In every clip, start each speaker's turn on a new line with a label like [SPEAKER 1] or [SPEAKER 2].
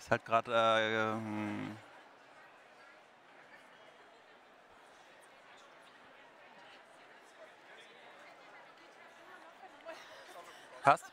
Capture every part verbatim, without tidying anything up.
[SPEAKER 1] Ist halt gerade. Äh, ähm, passt?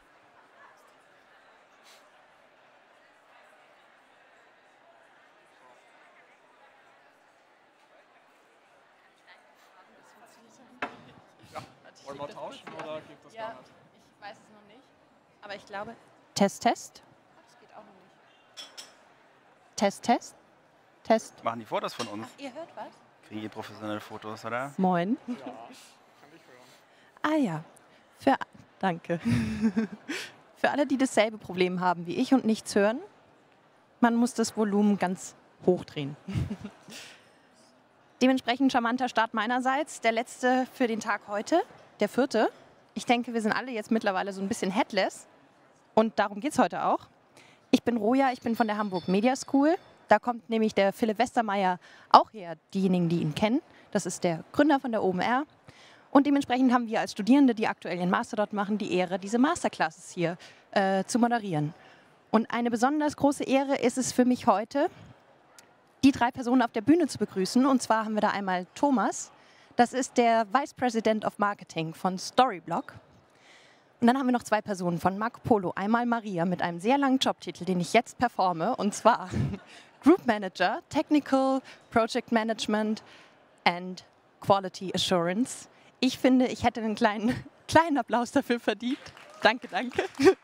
[SPEAKER 2] Ja. Wollen wir tauschen oder geht das
[SPEAKER 3] Ja,
[SPEAKER 2] gar nicht?
[SPEAKER 3] ich weiß es noch nicht. Aber ich glaube. Test, Test. Das geht auch noch nicht. Test, Test. Test.
[SPEAKER 1] Machen die Fotos von uns?
[SPEAKER 3] Ach, ihr hört was?
[SPEAKER 1] Kriegen die professionelle Fotos, oder?
[SPEAKER 3] Moin.
[SPEAKER 2] Ja, kann ich hören.
[SPEAKER 3] Ah ja. Für, danke. Für alle, die dasselbe Problem haben wie ich und nichts hören, man muss das Volumen ganz hochdrehen. Dementsprechend charmanter Start meinerseits. Der letzte für den Tag heute, der vierte. Ich denke, wir sind alle jetzt mittlerweile so ein bisschen headless. Und darum geht es heute auch. Ich bin Roja, ich bin von der Hamburg Media School. Da kommt nämlich der Philipp Westermeier auch her, diejenigen, die ihn kennen. Das ist der Gründer von der O M R. Und dementsprechend haben wir als Studierende, die aktuell ihren Master dort machen, die Ehre, diese Masterclasses hier äh, zu moderieren. Und eine besonders große Ehre ist es für mich heute, die drei Personen auf der Bühne zu begrüßen. Und zwar haben wir da einmal Thomas, das ist der Vice President of Marketing von Storyblock. Und dann haben wir noch zwei Personen von Marco Polo. Einmal Maria mit einem sehr langen Jobtitel, den ich jetzt performe, und zwar Group Manager, Technical Project Management and Quality Assurance. Ich finde, ich hätte einen kleinen, kleinen Applaus dafür verdient. Danke, danke.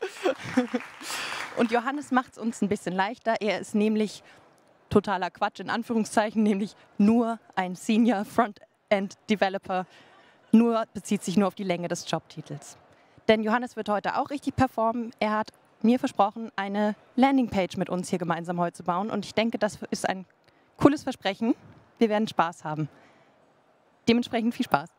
[SPEAKER 3] Und Johannes macht es uns ein bisschen leichter. Er ist nämlich totaler Quatsch, in Anführungszeichen, nämlich nur ein Senior Frontend Developer, nur bezieht sich nur auf die Länge des Jobtitels. Denn Johannes wird heute auch richtig performen. Er hat mir versprochen, eine Landingpage mit uns hier gemeinsam heute zu bauen. Und ich denke, das ist ein cooles Versprechen. Wir werden Spaß haben. Dementsprechend viel Spaß.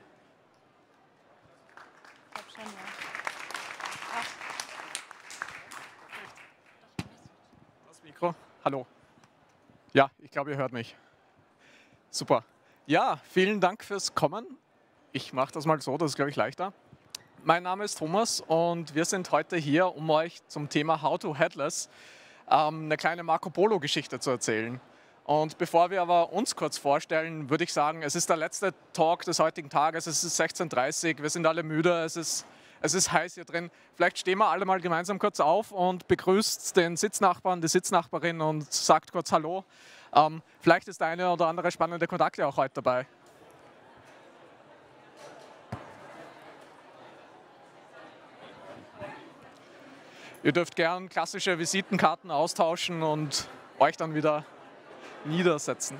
[SPEAKER 2] Das Mikro. Hallo. Ja, ich glaube, ihr hört mich. Super. Ja, vielen Dank fürs Kommen. Ich mache das mal so, das ist, glaube ich, leichter. Mein Name ist Thomas und wir sind heute hier, um euch zum Thema How to Headless ähm, eine kleine Marco Polo-Geschichte zu erzählen. Und bevor wir aber uns kurz vorstellen, würde ich sagen, es ist der letzte Talk des heutigen Tages, es ist sechzehn Uhr dreißig, wir sind alle müde, es ist, es ist heiß hier drin. Vielleicht stehen wir alle mal gemeinsam kurz auf und begrüßt den Sitznachbarn, die Sitznachbarin und sagt kurz Hallo. Ähm, vielleicht ist der eine oder andere spannende Kontakte auch heute dabei. Ihr dürft gern klassische Visitenkarten austauschen und euch dann wieder niedersetzen.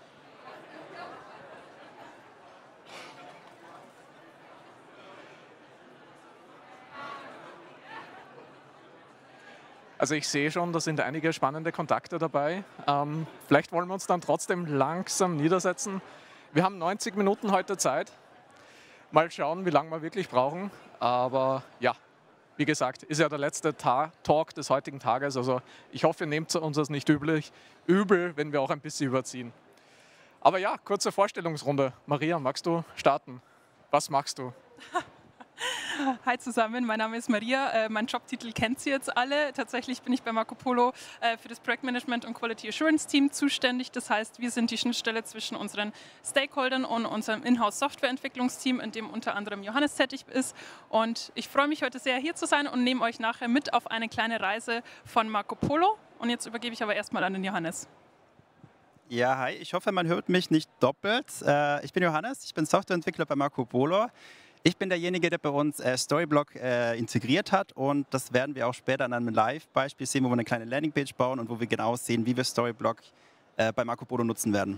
[SPEAKER 2] Also ich sehe schon, da sind einige spannende Kontakte dabei. Ähm, vielleicht wollen wir uns dann trotzdem langsam niedersetzen. Wir haben neunzig Minuten heute Zeit. Mal schauen, wie lange wir wirklich brauchen. Aber ja, wie gesagt, ist ja der letzte Ta- Talk des heutigen Tages. Also ich hoffe, ihr nehmt uns das nicht üblich, übel, wenn wir auch ein bisschen überziehen. Aber ja, kurze Vorstellungsrunde. Maria, magst du starten? Was machst du?
[SPEAKER 4] Hi zusammen, mein Name ist Maria. Äh, mein Jobtitel kennt Sie jetzt alle. Tatsächlich bin ich bei Marco Polo äh, für das Projektmanagement und Quality Assurance Team zuständig. Das heißt, wir sind die Schnittstelle zwischen unseren Stakeholdern und unserem Inhouse-Softwareentwicklungsteam, in dem unter anderem Johannes tätig ist. Und ich freue mich heute sehr, hier zu sein und nehme euch nachher mit auf eine kleine Reise von Marco Polo. Und jetzt übergebe ich aber erstmal an den Johannes.
[SPEAKER 1] Ja, hi. Ich hoffe, man hört mich nicht doppelt. Äh, ich bin Johannes, ich bin Softwareentwickler bei Marco Polo. Ich bin derjenige, der bei uns äh, Storyblock äh, integriert hat, und das werden wir auch später an einem Live-Beispiel sehen, wo wir eine kleine Landingpage bauen und wo wir genau sehen, wie wir Storyblock äh, bei Marco Polo nutzen werden.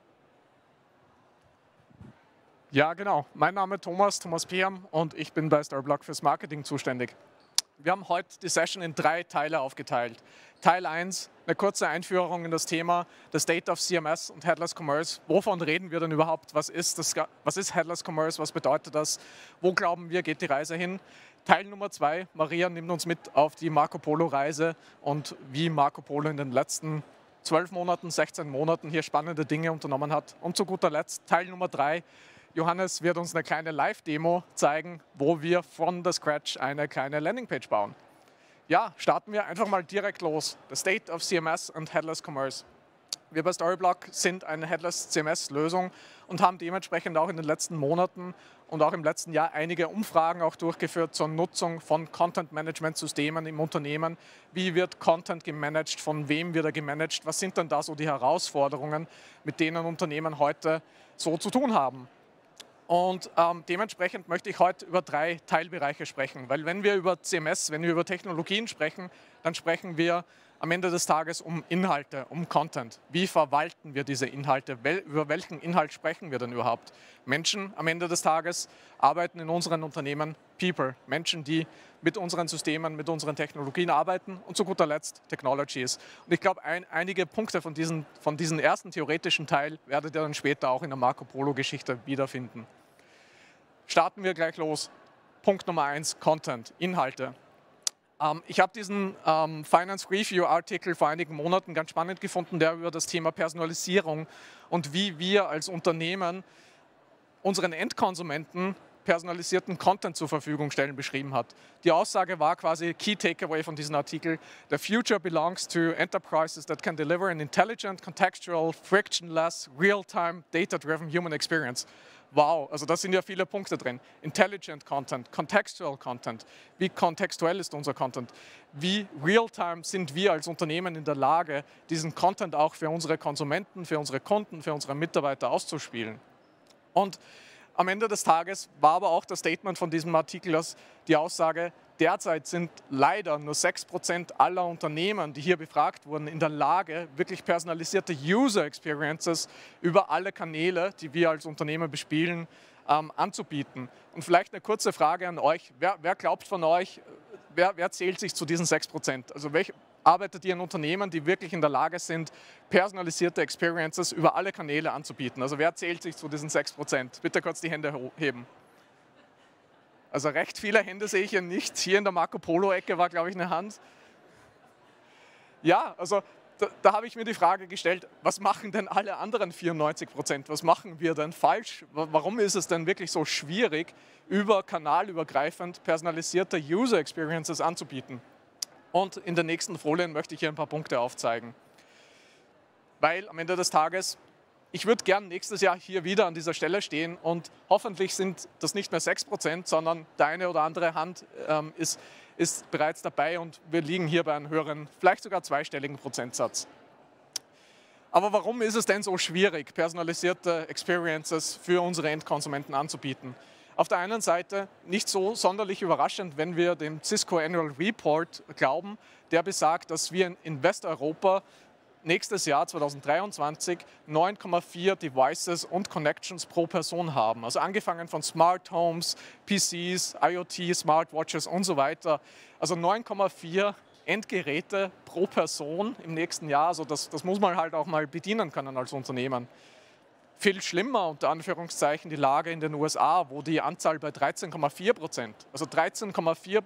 [SPEAKER 2] Ja, genau. Mein Name ist Thomas, Thomas Peam, und ich bin bei Storyblock fürs Marketing zuständig. Wir haben heute die Session in drei Teile aufgeteilt. Teil eins, eine kurze Einführung in das Thema, das State of C M S und Headless Commerce. Wovon reden wir denn überhaupt? Was ist, das, was ist Headless Commerce? Was bedeutet das? Wo glauben wir, geht die Reise hin? Teil Nummer zwei, Maria nimmt uns mit auf die Marco Polo Reise und wie Marco Polo in den letzten zwölf Monaten, sechzehn Monaten hier spannende Dinge unternommen hat. Und zu guter Letzt, Teil Nummer drei, Johannes wird uns eine kleine Live-Demo zeigen, wo wir von der Scratch eine kleine Landingpage bauen. Ja, starten wir einfach mal direkt los. The State of C M S and Headless Commerce. Wir bei Storyblock sind eine Headless C M S-Lösung und haben dementsprechend auch in den letzten Monaten und auch im letzten Jahr einige Umfragen auch durchgeführt zur Nutzung von Content-Management-Systemen im Unternehmen. Wie wird Content gemanagt, von wem wird er gemanagt, was sind denn da so die Herausforderungen, mit denen Unternehmen heute so zu tun haben. Und ähm, dementsprechend möchte ich heute über drei Teilbereiche sprechen, weil wenn wir über C M S, wenn wir über Technologien sprechen, dann sprechen wir am Ende des Tages um Inhalte, um Content. Wie verwalten wir diese Inhalte? Wel über welchen Inhalt sprechen wir denn überhaupt? Menschen am Ende des Tages arbeiten in unseren Unternehmen People, Menschen, die mit unseren Systemen, mit unseren Technologien arbeiten und zu guter Letzt Technologies. Und ich glaube, ein, einige Punkte von diesem von diesen ersten theoretischen Teil werdet ihr dann später auch in der Marco Polo-Geschichte wiederfinden. Starten wir gleich los. Punkt Nummer eins, Content, Inhalte. Ähm, ich habe diesen ähm, Finance Review-Artikel vor einigen Monaten ganz spannend gefunden, der über das Thema Personalisierung und wie wir als Unternehmen unseren Endkonsumenten personalisierten Content zur Verfügung stellen, beschrieben hat. Die Aussage war quasi, Key Takeaway von diesem Artikel, the future belongs to enterprises that can deliver an intelligent, contextual, frictionless, real-time, data-driven human experience. Wow, also da sind ja viele Punkte drin. Intelligent Content, Contextual Content. Wie kontextuell ist unser Content? Wie real-time sind wir als Unternehmen in der Lage, diesen Content auch für unsere Konsumenten, für unsere Kunden, für unsere Mitarbeiter auszuspielen? Und am Ende des Tages war aber auch das Statement von diesem Artikel die Aussage, derzeit sind leider nur sechs Prozent aller Unternehmen, die hier befragt wurden, in der Lage, wirklich personalisierte User Experiences über alle Kanäle, die wir als Unternehmen bespielen, ähm, anzubieten. Und vielleicht eine kurze Frage an euch. Wer, wer glaubt von euch, wer, wer zählt sich zu diesen sechs Prozent? Also welch, arbeitet ihr in Unternehmen, die wirklich in der Lage sind, personalisierte Experiences über alle Kanäle anzubieten? Also wer zählt sich zu diesen sechs Prozent? Bitte kurz die Hände heben. Also recht viele Hände sehe ich hier nicht. Hier in der Marco Polo-Ecke war, glaube ich, eine Hand. Ja, also da, da habe ich mir die Frage gestellt, was machen denn alle anderen vierundneunzig Prozent? Was machen wir denn falsch? Warum ist es denn wirklich so schwierig, über kanalübergreifend personalisierte User Experiences anzubieten? Und in den nächsten Folien möchte ich hier ein paar Punkte aufzeigen. Weil am Ende des Tages, ich würde gern nächstes Jahr hier wieder an dieser Stelle stehen und hoffentlich sind das nicht mehr sechs Prozent, sondern der eine oder andere Hand ähm, ist, ist bereits dabei und wir liegen hier bei einem höheren, vielleicht sogar zweistelligen Prozentsatz. Aber warum ist es denn so schwierig, personalisierte Experiences für unsere Endkonsumenten anzubieten? Auf der einen Seite nicht so sonderlich überraschend, wenn wir dem Cisco Annual Report glauben, der besagt, dass wir in Westeuropa nächstes Jahr zweitausenddreiundzwanzig neun Komma vier Devices und Connections pro Person haben. Also angefangen von Smart Homes, P Cs, IoT, Smartwatches und so weiter. Also neun Komma vier Endgeräte pro Person im nächsten Jahr. Also das, das muss man halt auch mal bedienen können als Unternehmen. Viel schlimmer, unter Anführungszeichen, die Lage in den U S A, wo die Anzahl bei dreizehn Komma vier Prozent, also dreizehn Komma vier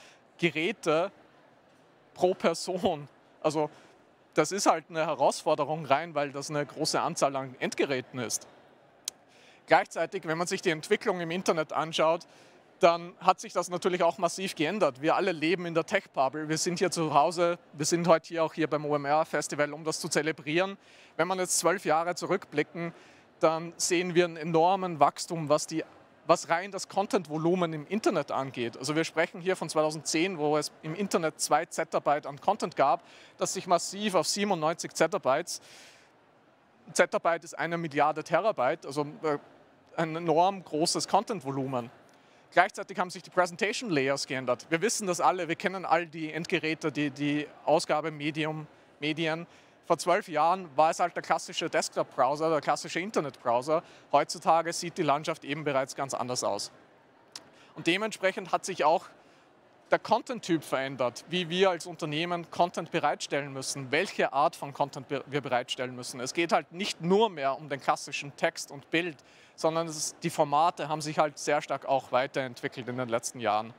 [SPEAKER 2] Geräte pro Person, also das ist halt eine Herausforderung rein, weil das eine große Anzahl an Endgeräten ist. Gleichzeitig, wenn man sich die Entwicklung im Internet anschaut, dann hat sich das natürlich auch massiv geändert. Wir alle leben in der Tech-Bubble. Wir sind hier zu Hause, wir sind heute hier auch hier beim O M R-Festival, um das zu zelebrieren. Wenn man jetzt zwölf Jahre zurückblicken, dann sehen wir einen enormen Wachstum, was, die, was rein das Content-Volumen im Internet angeht. Also wir sprechen hier von zweitausendzehn, wo es im Internet zwei Zettabyte an Content gab, das sich massiv auf siebenundneunzig Zettabytes. Ein Zettabyte ist eine Milliarde Terabyte, also ein enorm großes Content-Volumen. Gleichzeitig haben sich die Presentation Layers geändert. Wir wissen das alle, wir kennen all die Endgeräte, die, die Ausgabemedium, Medien. Vor zwölf Jahren war es halt der klassische Desktop-Browser, der klassische Internet-Browser. Heutzutage sieht die Landschaft eben bereits ganz anders aus. Und dementsprechend hat sich auch der Content-Typ verändert, wie wir als Unternehmen Content bereitstellen müssen, welche Art von Content wir bereitstellen müssen. Es geht halt nicht nur mehr um den klassischen Text und Bild, sondern es ist, die Formate haben sich halt sehr stark auch weiterentwickelt in den letzten Jahren.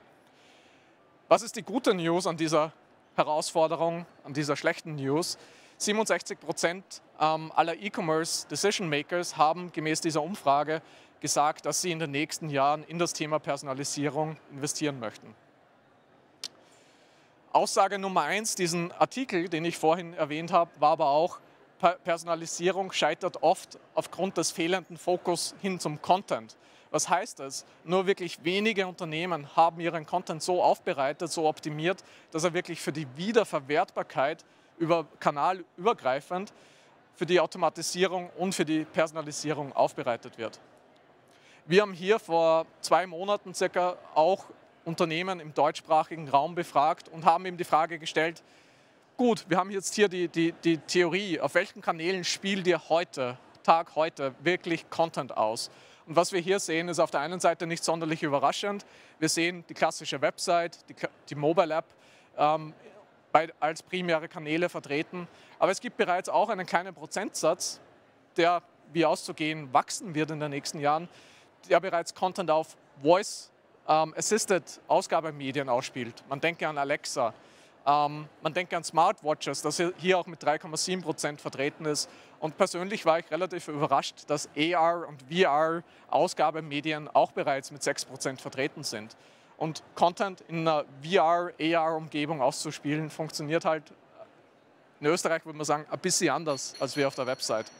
[SPEAKER 2] Was ist die gute News an dieser Herausforderung, an dieser schlechten News? siebenundsechzig Prozent aller E-Commerce Decision Makers haben gemäß dieser Umfrage gesagt, dass sie in den nächsten Jahren in das Thema Personalisierung investieren möchten. Aussage Nummer eins, diesen Artikel, den ich vorhin erwähnt habe, war aber auch, Personalisierung scheitert oft aufgrund des fehlenden Fokus hin zum Content. Was heißt das? Nur wirklich wenige Unternehmen haben ihren Content so aufbereitet, so optimiert, dass er wirklich für die Wiederverwertbarkeit über kanalübergreifend, für die Automatisierung und für die Personalisierung aufbereitet wird. Wir haben hier vor zwei Monaten circa auch Unternehmen im deutschsprachigen Raum befragt und haben eben die Frage gestellt, gut, wir haben jetzt hier die, die, die Theorie, auf welchen Kanälen spielt ihr heute, Tag heute, wirklich Content aus? Und was wir hier sehen, ist auf der einen Seite nicht sonderlich überraschend. Wir sehen die klassische Website, die, die Mobile App ähm, bei, als primäre Kanäle vertreten. Aber es gibt bereits auch einen kleinen Prozentsatz, der, wie auszugehen, wachsen wird in den nächsten Jahren, der bereits Content auf Voice-Assisted ähm, Ausgabemedien ausspielt. Man denke an Alexa. Ähm, man denkt an Smartwatches, das hier auch mit drei Komma sieben Prozent vertreten ist. Und persönlich war ich relativ überrascht, dass A R und V R-Ausgabemedien auch bereits mit sechs Prozent vertreten sind. Und Content in einer V R-A R-Umgebung auszuspielen, funktioniert halt in Österreich, würde man sagen, ein bisschen anders als wir auf der Website.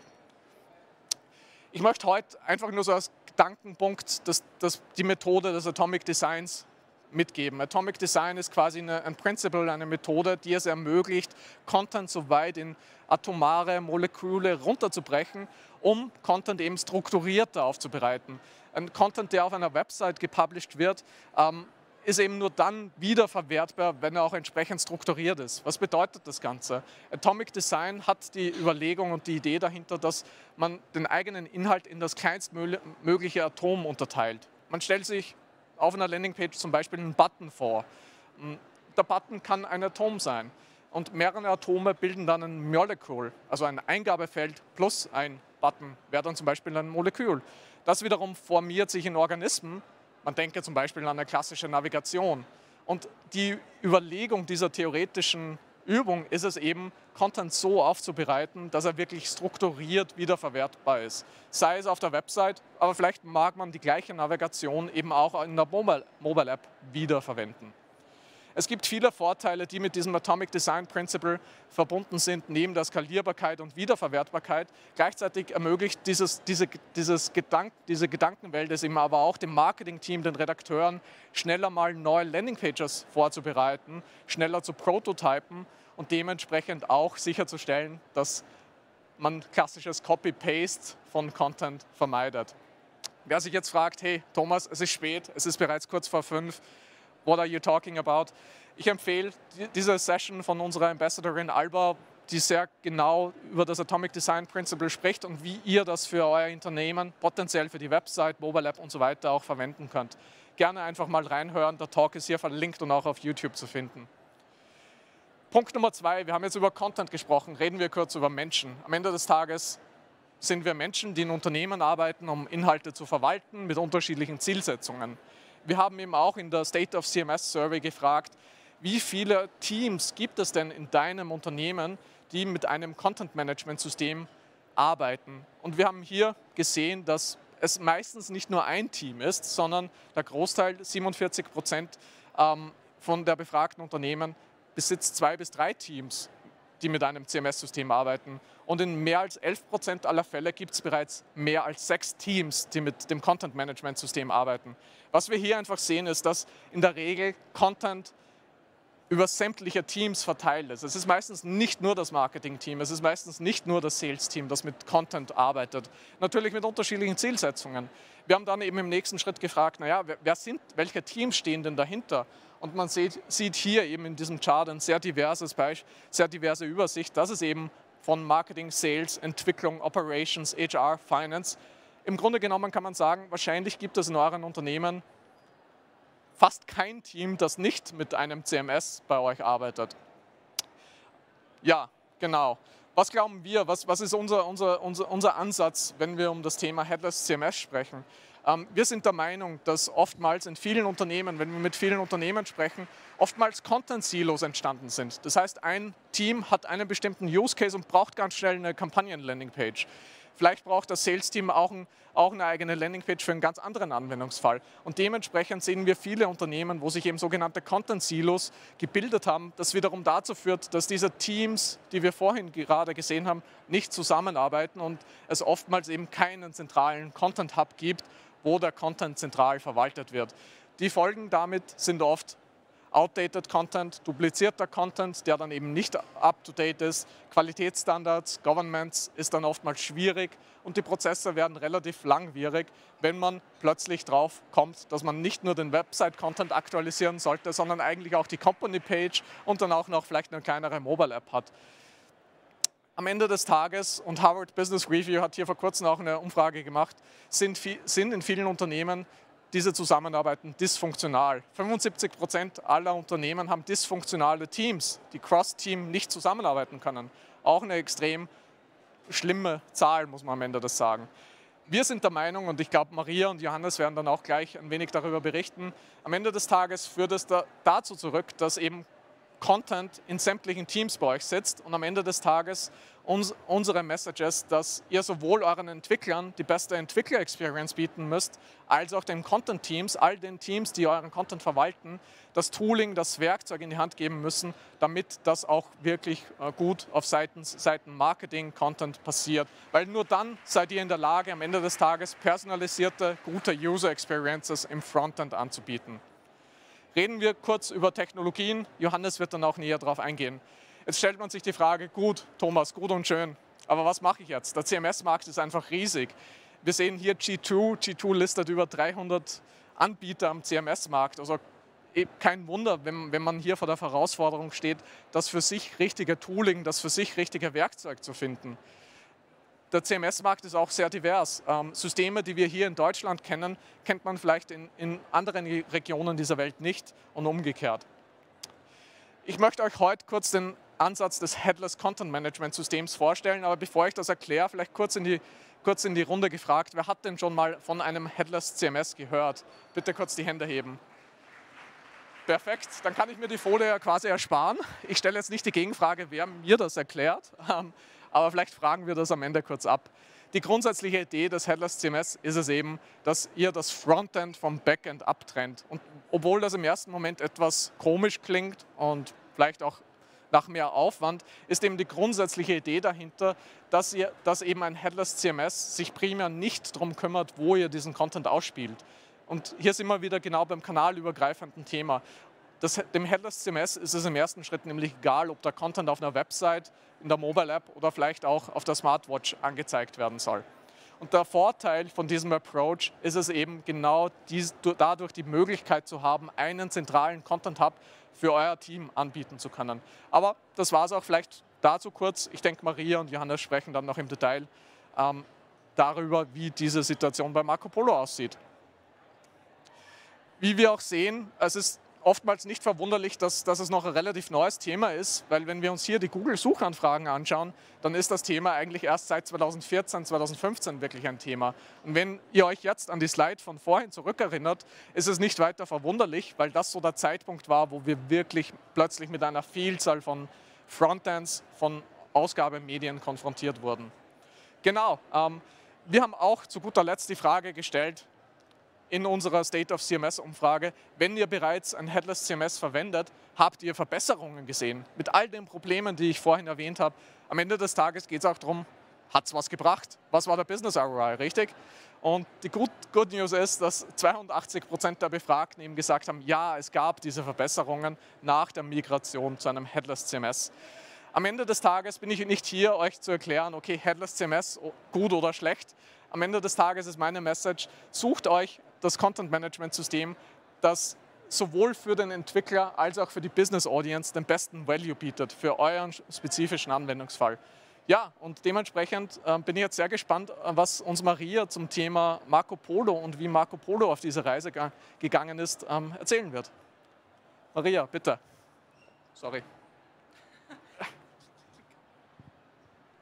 [SPEAKER 2] Ich möchte heute einfach nur so als Gedankenpunkt dass, dass die Methode des Atomic Designs mitgeben. Atomic Design ist quasi eine, ein Principle, eine Methode, die es ermöglicht, Content so weit in atomare Moleküle runterzubrechen, um Content eben strukturierter aufzubereiten. Ein Content, der auf einer Website gepublished wird, ähm, ist eben nur dann wiederverwertbar, wenn er auch entsprechend strukturiert ist. Was bedeutet das Ganze? Atomic Design hat die Überlegung und die Idee dahinter, dass man den eigenen Inhalt in das kleinstmögliche Atom unterteilt. Man stellt sich auf einer Landingpage zum Beispiel einen Button vor. Der Button kann ein Atom sein und mehrere Atome bilden dann ein Molecule, also ein Eingabefeld plus ein Button wäre dann zum Beispiel ein Molekül. Das wiederum formiert sich in Organismen. Man denke zum Beispiel an eine klassische Navigation. Und die Überlegung dieser theoretischen Übung ist es eben, Content so aufzubereiten, dass er wirklich strukturiert wiederverwertbar ist. Sei es auf der Website, aber vielleicht mag man die gleiche Navigation eben auch in der Mobile App wiederverwenden. Es gibt viele Vorteile, die mit diesem Atomic Design Principle verbunden sind, neben der Skalierbarkeit und Wiederverwertbarkeit. Gleichzeitig ermöglicht dieses, diese, dieses Gedank, diese Gedankenwelt es eben aber auch dem Marketingteam, den Redakteuren, schneller mal neue Landingpages vorzubereiten, schneller zu prototypen und dementsprechend auch sicherzustellen, dass man klassisches Copy-Paste von Content vermeidet. Wer sich jetzt fragt, hey Thomas, es ist spät, es ist bereits kurz vor fünf, what are you talking about? Ich empfehle diese Session von unserer Ambassadorin Alba, die sehr genau über das Atomic Design Principle spricht und wie ihr das für euer Unternehmen, potenziell für die Website, Mobile App und so weiter auch verwenden könnt. Gerne einfach mal reinhören, der Talk ist hier verlinkt und auch auf YouTube zu finden. Punkt Nummer zwei, wir haben jetzt über Content gesprochen, reden wir kurz über Menschen. Am Ende des Tages sind wir Menschen, die in Unternehmen arbeiten, um Inhalte zu verwalten mit unterschiedlichen Zielsetzungen. Wir haben eben auch in der State of C M S Survey gefragt, wie viele Teams gibt es denn in deinem Unternehmen, die mit einem Content-Management-System arbeiten? Und wir haben hier gesehen, dass es meistens nicht nur ein Team ist, sondern der Großteil, siebenundvierzig Prozent ähm, von der befragten Unternehmen, besitzt zwei bis drei Teams, die mit einem C M S-System arbeiten. Und in mehr als elf Prozent aller Fälle gibt es bereits mehr als sechs Teams, die mit dem Content-Management-System arbeiten. Was wir hier einfach sehen, ist, dass in der Regel Content über sämtliche Teams verteilt ist. Es ist meistens nicht nur das Marketing-Team, es ist meistens nicht nur das Sales-Team, das mit Content arbeitet. Natürlich mit unterschiedlichen Zielsetzungen. Wir haben dann eben im nächsten Schritt gefragt, naja, wer sind, welche Teams stehen denn dahinter? Und man sieht, sieht hier eben in diesem Chart ein sehr diverses Beispiel, sehr diverse Übersicht, dass es eben von Marketing, Sales, Entwicklung, Operations, H R, Finance. Im Grunde genommen kann man sagen, wahrscheinlich gibt es in euren Unternehmen fast kein Team, das nicht mit einem C M S bei euch arbeitet. Ja, genau. Was glauben wir, was, was ist unser, unser, unser, unser Ansatz, wenn wir um das Thema Headless C M S sprechen? Ähm, wir sind der Meinung, dass oftmals in vielen Unternehmen, wenn wir mit vielen Unternehmen sprechen, oftmals Content-Silos entstanden sind. Das heißt, ein Team hat einen bestimmten Use Case und braucht ganz schnell eine Kampagnen-Landingpage. Vielleicht braucht das Sales-Team auch, ein, auch eine eigene Landingpage für einen ganz anderen Anwendungsfall. Und dementsprechend sehen wir viele Unternehmen, wo sich eben sogenannte Content-Silos gebildet haben, das wiederum dazu führt, dass diese Teams, die wir vorhin gerade gesehen haben, nicht zusammenarbeiten und es oftmals eben keinen zentralen Content-Hub gibt, wo der Content zentral verwaltet wird. Die Folgen damit sind oft outdated Content, duplizierter Content, der dann eben nicht up-to-date ist, Qualitätsstandards, Governments ist dann oftmals schwierig und die Prozesse werden relativ langwierig, wenn man plötzlich drauf kommt, dass man nicht nur den Website-Content aktualisieren sollte, sondern eigentlich auch die Company-Page und dann auch noch vielleicht eine kleinere Mobile-App hat. Am Ende des Tages, und Harvard Business Review hat hier vor kurzem auch eine Umfrage gemacht, sind, sind in vielen Unternehmen diese Zusammenarbeiten dysfunktional. fünfundsiebzig Prozent aller Unternehmen haben dysfunktionale Teams, die cross-Team nicht zusammenarbeiten können. Auch eine extrem schlimme Zahl, muss man am Ende das sagen. Wir sind der Meinung, und ich glaube, Maria und Johannes werden dann auch gleich ein wenig darüber berichten, am Ende des Tages führt es da, dazu zurück, dass eben Content in sämtlichen Teams bei euch sitzt und am Ende des Tages uns, unsere Messages, dass ihr sowohl euren Entwicklern die beste Entwickler-Experience bieten müsst, als auch den Content-Teams, all den Teams, die euren Content verwalten, das Tooling, das Werkzeug in die Hand geben müssen, damit das auch wirklich gut auf Seiten, Seiten Marketing, Content passiert. Weil nur dann seid ihr in der Lage, am Ende des Tages personalisierte, gute User-Experiences im Frontend anzubieten. Reden wir kurz über Technologien. Johannes wird dann auch näher darauf eingehen. Jetzt stellt man sich die Frage, gut, Thomas, gut und schön, aber was mache ich jetzt? Der C M S-Markt ist einfach riesig. Wir sehen hier G zwei. G zwei listet über dreihundert Anbieter am C M S-Markt. Also kein Wunder, wenn, wenn man hier vor der Herausforderung steht, das für sich richtige Tooling, das für sich richtige Werkzeug zu finden. Der C M S-Markt ist auch sehr divers. Ähm, Systeme, die wir hier in Deutschland kennen, kennt man vielleicht in, in anderen Regionen dieser Welt nicht und umgekehrt. Ich möchte euch heute kurz den Ansatz des Headless Content Management Systems vorstellen, aber bevor ich das erkläre, vielleicht kurz in, die, kurz in die Runde gefragt, wer hat denn schon mal von einem Headless C M S gehört? Bitte kurz die Hände heben. Perfekt, dann kann ich mir die Folie quasi ersparen. Ich stelle jetzt nicht die Gegenfrage, wer mir das erklärt. Aber vielleicht fragen wir das am Ende kurz ab. Die grundsätzliche Idee des Headless C M S ist es eben, dass ihr das Frontend vom Backend abtrennt. Und obwohl das im ersten Moment etwas komisch klingt und vielleicht auch nach mehr Aufwand, ist eben die grundsätzliche Idee dahinter, dass, ihr, dass eben ein Headless C M S sich primär nicht darum kümmert, wo ihr diesen Content ausspielt. Und hier sind wir wieder genau beim kanalübergreifenden Thema. Das, dem Headless C M S ist es im ersten Schritt nämlich egal, ob der Content auf einer Website, in der Mobile App oder vielleicht auch auf der Smartwatch angezeigt werden soll. Und der Vorteil von diesem Approach ist es eben genau dies, dadurch die Möglichkeit zu haben, einen zentralen Content Hub für euer Team anbieten zu können. Aber das war es auch vielleicht dazu kurz. Ich denke, Maria und Johannes sprechen dann noch im Detail ähm, darüber, wie diese Situation bei Marco Polo aussieht. Wie wir auch sehen, es ist oftmals nicht verwunderlich, dass, dass es noch ein relativ neues Thema ist, weil wenn wir uns hier die Google-Suchanfragen anschauen, dann ist das Thema eigentlich erst seit zweitausendvierzehn, zweitausendfünfzehn wirklich ein Thema. Und wenn ihr euch jetzt an die Slide von vorhin zurückerinnert, ist es nicht weiter verwunderlich, weil das so der Zeitpunkt war, wo wir wirklich plötzlich mit einer Vielzahl von Frontends, von Ausgabemedien konfrontiert wurden. Genau, ähm, wir haben auch zu guter Letzt die Frage gestellt, in unserer State of C M S-Umfrage, wenn ihr bereits ein Headless C M S verwendet, habt ihr Verbesserungen gesehen? Mit all den Problemen, die ich vorhin erwähnt habe. Am Ende des Tages geht es auch darum, hat es was gebracht? Was war der Business R O I, richtig? Und die Good, Good News ist, dass zweiundachtzig Prozent der Befragten eben gesagt haben, ja, es gab diese Verbesserungen nach der Migration zu einem Headless C M S. Am Ende des Tages bin ich nicht hier, euch zu erklären, okay, Headless C M S, gut oder schlecht. Am Ende des Tages ist meine Message, sucht euch das Content-Management-System, das sowohl für den Entwickler als auch für die Business-Audience den besten Value bietet für euren spezifischen Anwendungsfall. Ja, und dementsprechend äh, bin ich jetzt sehr gespannt, was uns Maria zum Thema Marco Polo und wie Marco Polo auf diese Reise gegangen ist, ähm, erzählen wird. Maria, bitte. Sorry.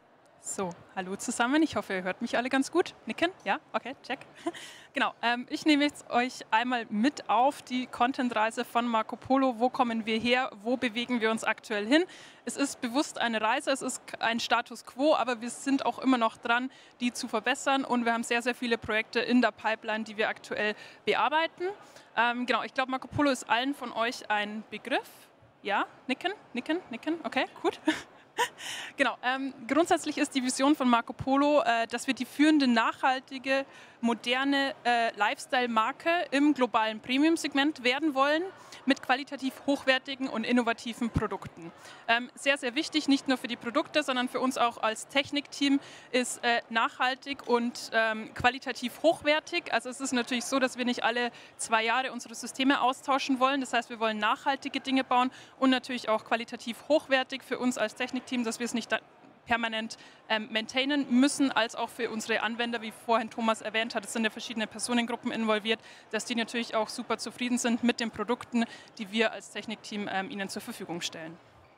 [SPEAKER 4] So, hallo zusammen. Ich hoffe, ihr hört mich alle ganz gut. Nicken? Ja? Okay, check. Genau, ähm, ich nehme jetzt euch einmal mit auf die Content-Reise von Marco Polo. Wo kommen wir her? Wo bewegen wir uns aktuell hin? Es ist bewusst eine Reise, es ist ein Status quo, aber wir sind auch immer noch dran, die zu verbessern. Und wir haben sehr, sehr viele Projekte in der Pipeline, die wir aktuell bearbeiten. Ähm, genau, ich glaube, Marco Polo ist allen von euch ein Begriff. Ja? Nicken? Nicken? Nicken? Okay, gut. Genau, ähm, grundsätzlich ist die Vision von Marco Polo, äh, dass wir die führende, nachhaltige, moderne äh, Lifestyle-Marke im globalen Premium-Segment werden wollen, mit qualitativ hochwertigen und innovativen Produkten. Ähm, sehr, sehr wichtig, nicht nur für die Produkte, sondern für uns auch als Technikteam ist äh, nachhaltig und ähm, qualitativ hochwertig. Also es ist natürlich so, dass wir nicht alle zwei Jahre unsere Systeme austauschen wollen. Das heißt, wir wollen nachhaltige Dinge bauen und natürlich auch qualitativ hochwertig für uns als Technikteam, dass wir es nicht permanent ähm, maintainen müssen, als auch für unsere Anwender, wie vorhin Thomas erwähnt hat. Es sind ja verschiedene Personengruppen involviert, dass die natürlich auch super zufrieden sind mit den Produkten, die wir als Technikteam ähm, ihnen zur Verfügung stellen.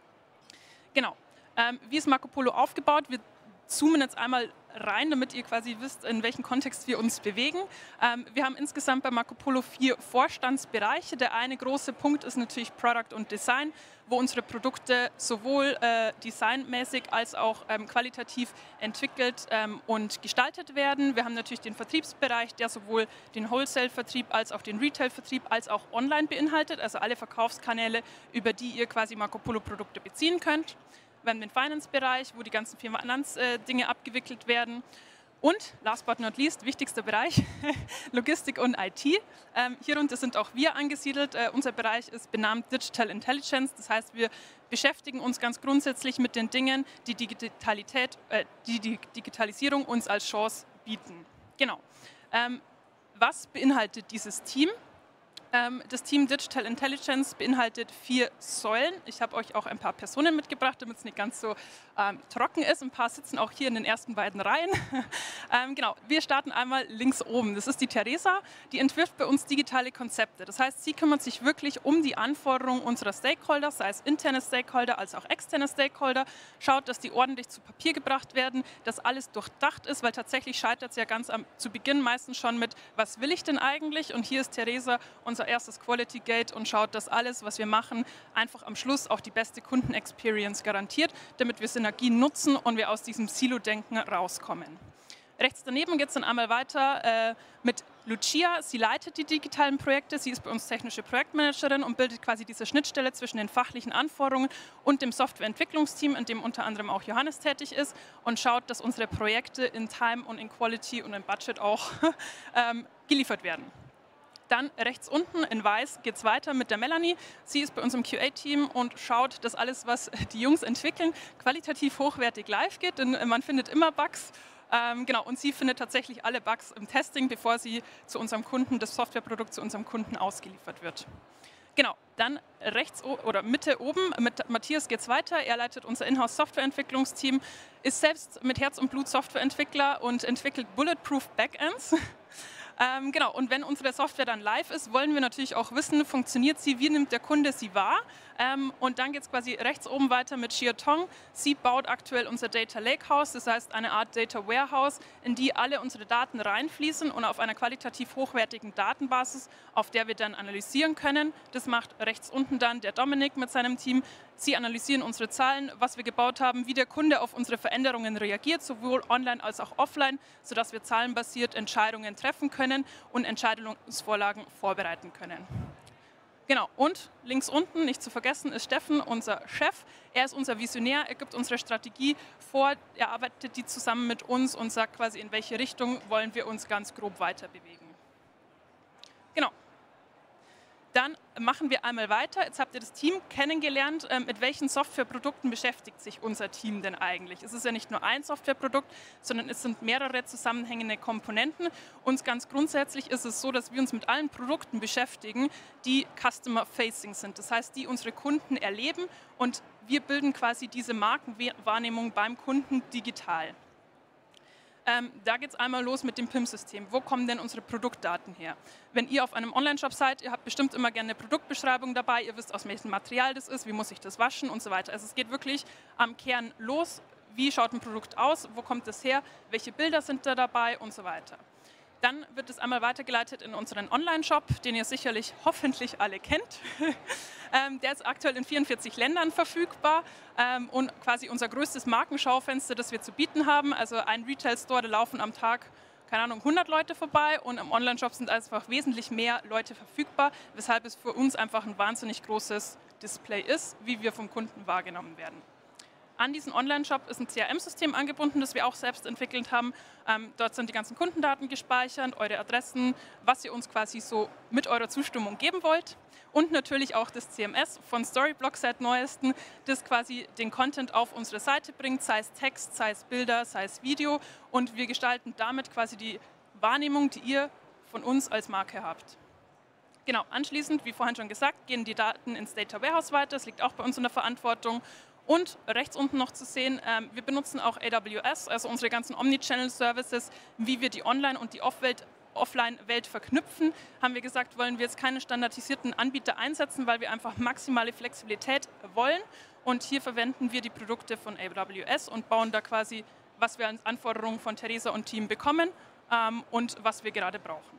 [SPEAKER 4] Genau. Ähm, wie ist Marco Polo aufgebaut? Wir zoomen jetzt einmal rein, damit ihr quasi wisst, in welchem Kontext wir uns bewegen. Ähm, wir haben insgesamt bei Marco Polo vier Vorstandsbereiche. Der eine große Punkt ist natürlich Product und Design, wo unsere Produkte sowohl äh, designmäßig als auch ähm, qualitativ entwickelt ähm, und gestaltet werden. Wir haben natürlich den Vertriebsbereich, der sowohl den Wholesale-Vertrieb als auch den Retail-Vertrieb als auch online beinhaltet, also alle Verkaufskanäle, über die ihr quasi Marco Polo-Produkte beziehen könnt. Wir haben den Finance-Bereich, wo die ganzen Finanzdinge abgewickelt werden. Und, last but not least, wichtigster Bereich, Logistik und I T. Ähm, hierunter sind auch wir angesiedelt. Äh, unser Bereich ist benannt Digital Intelligence. Das heißt, wir beschäftigen uns ganz grundsätzlich mit den Dingen, die, Digitalität, äh, die die Digitalisierung uns als Chance bieten. Genau. Ähm, was beinhaltet dieses Team? Das Team Digital Intelligence beinhaltet vier Säulen. Ich habe euch auch ein paar Personen mitgebracht, damit es nicht ganz so ähm, trocken ist. Ein paar sitzen auch hier in den ersten beiden Reihen. ähm, genau, wir starten einmal links oben. Das ist die Theresa, die entwirft bei uns digitale Konzepte. Das heißt, sie kümmert sich wirklich um die Anforderungen unserer Stakeholder, sei es interne Stakeholder als auch externe Stakeholder, schaut, dass die ordentlich zu Papier gebracht werden, dass alles durchdacht ist, weil tatsächlich scheitert es ja ganz am, zu Beginn meistens schon mit, was will ich denn eigentlich? Und hier ist Theresa unser erstes Quality Gate und schaut, dass alles, was wir machen, einfach am Schluss auch die beste Kundenexperience garantiert, damit wir Synergien nutzen und wir aus diesem Silo-Denken rauskommen. Rechts daneben geht es dann einmal weiter äh, mit Lucia. Sie leitet die digitalen Projekte. Sie ist bei uns technische Projektmanagerin und bildet quasi diese Schnittstelle zwischen den fachlichen Anforderungen und dem Softwareentwicklungsteam, in dem unter anderem auch Johannes tätig ist, und schaut, dass unsere Projekte in Time und in Quality und in Budget auch ähm, geliefert werden. Dann rechts unten in weiß geht es weiter mit der Melanie. Sie ist bei uns im Q A-Team und schaut, dass alles, was die Jungs entwickeln, qualitativ hochwertig live geht, denn man findet immer Bugs. Ähm, genau, und sie findet tatsächlich alle Bugs im Testing, bevor sie zu unserem Kunden, das Softwareprodukt zu unserem Kunden ausgeliefert wird. Genau, dann rechts oder Mitte oben mit Matthias geht es weiter. Er leitet unser Inhouse-Softwareentwicklungsteam, ist selbst mit Herz und Blut Softwareentwickler und entwickelt Bulletproof Backends. Ähm, genau, und wenn unsere Software dann live ist, wollen wir natürlich auch wissen, funktioniert sie, wie nimmt der Kunde sie wahr? Ähm, und dann geht es quasi rechts oben weiter mit Xia Tong. Sie baut aktuell unser Data Lakehouse, das heißt eine Art Data Warehouse, in die alle unsere Daten reinfließen und auf einer qualitativ hochwertigen Datenbasis, auf der wir dann analysieren können. Das macht rechts unten dann der Dominik mit seinem Team. Sie analysieren unsere Zahlen, was wir gebaut haben, wie der Kunde auf unsere Veränderungen reagiert, sowohl online als auch offline, sodass wir zahlenbasiert Entscheidungen treffen können und Entscheidungsvorlagen vorbereiten können. Genau, und links unten, nicht zu vergessen, ist Steffen, unser Chef. Er ist unser Visionär, er gibt unsere Strategie vor, er arbeitet die zusammen mit uns und sagt quasi, in welche Richtung wollen wir uns ganz grob weiter bewegen. Genau. Dann machen wir einmal weiter. Jetzt habt ihr das Team kennengelernt. Mit welchen Softwareprodukten beschäftigt sich unser Team denn eigentlich? Es ist ja nicht nur ein Softwareprodukt, sondern es sind mehrere zusammenhängende Komponenten. Und ganz grundsätzlich ist es so, dass wir uns mit allen Produkten beschäftigen, die Customer-Facing sind. Das heißt, die unsere Kunden erleben und wir bilden quasi diese Markenwahrnehmung beim Kunden digital. Ähm, da geht es einmal los mit dem P I M-System. Wo kommen denn unsere Produktdaten her? Wenn ihr auf einem Online-Shop seid, ihr habt bestimmt immer gerne eine Produktbeschreibung dabei, ihr wisst, aus welchem Material das ist, wie muss ich das waschen und so weiter. Also es geht wirklich am Kern los. wie schaut ein Produkt aus, wo kommt es her, welche Bilder sind da dabei und so weiter. Dann wird es einmal weitergeleitet in unseren Online-Shop, den ihr sicherlich hoffentlich alle kennt. ähm, der ist aktuell in vierundvierzig Ländern verfügbar ähm, und quasi unser größtes Markenschaufenster, das wir zu bieten haben. Also ein Retail-Store, da laufen am Tag, keine Ahnung, hundert Leute vorbei und im Online-Shop sind einfach wesentlich mehr Leute verfügbar, weshalb es für uns einfach ein wahnsinnig großes Display ist, wie wir vom Kunden wahrgenommen werden. An diesen Online-Shop ist ein C R M-System angebunden, das wir auch selbst entwickelt haben. Ähm, dort sind die ganzen Kundendaten gespeichert, eure Adressen, was ihr uns quasi so mit eurer Zustimmung geben wollt. Und natürlich auch das C M S von Storyblock seit neuestem, das quasi den Content auf unsere Seite bringt, sei es Text, sei es Bilder, sei es Video. Und wir gestalten damit quasi die Wahrnehmung, die ihr von uns als Marke habt. Genau, anschließend, wie vorhin schon gesagt, gehen die Daten ins Data Warehouse weiter. Das liegt auch bei uns in der Verantwortung. Und rechts unten noch zu sehen, ähm, wir benutzen auch A W S, also unsere ganzen Omnichannel-Services, wie wir die Online- und die Off-Welt, Offline-Welt verknüpfen. Haben wir gesagt, wollen wir jetzt keine standardisierten Anbieter einsetzen, weil wir einfach maximale Flexibilität wollen. Und hier verwenden wir die Produkte von A W S und bauen da quasi, was wir als Anforderungen von Theresa und Team bekommen ähm, und was wir gerade brauchen.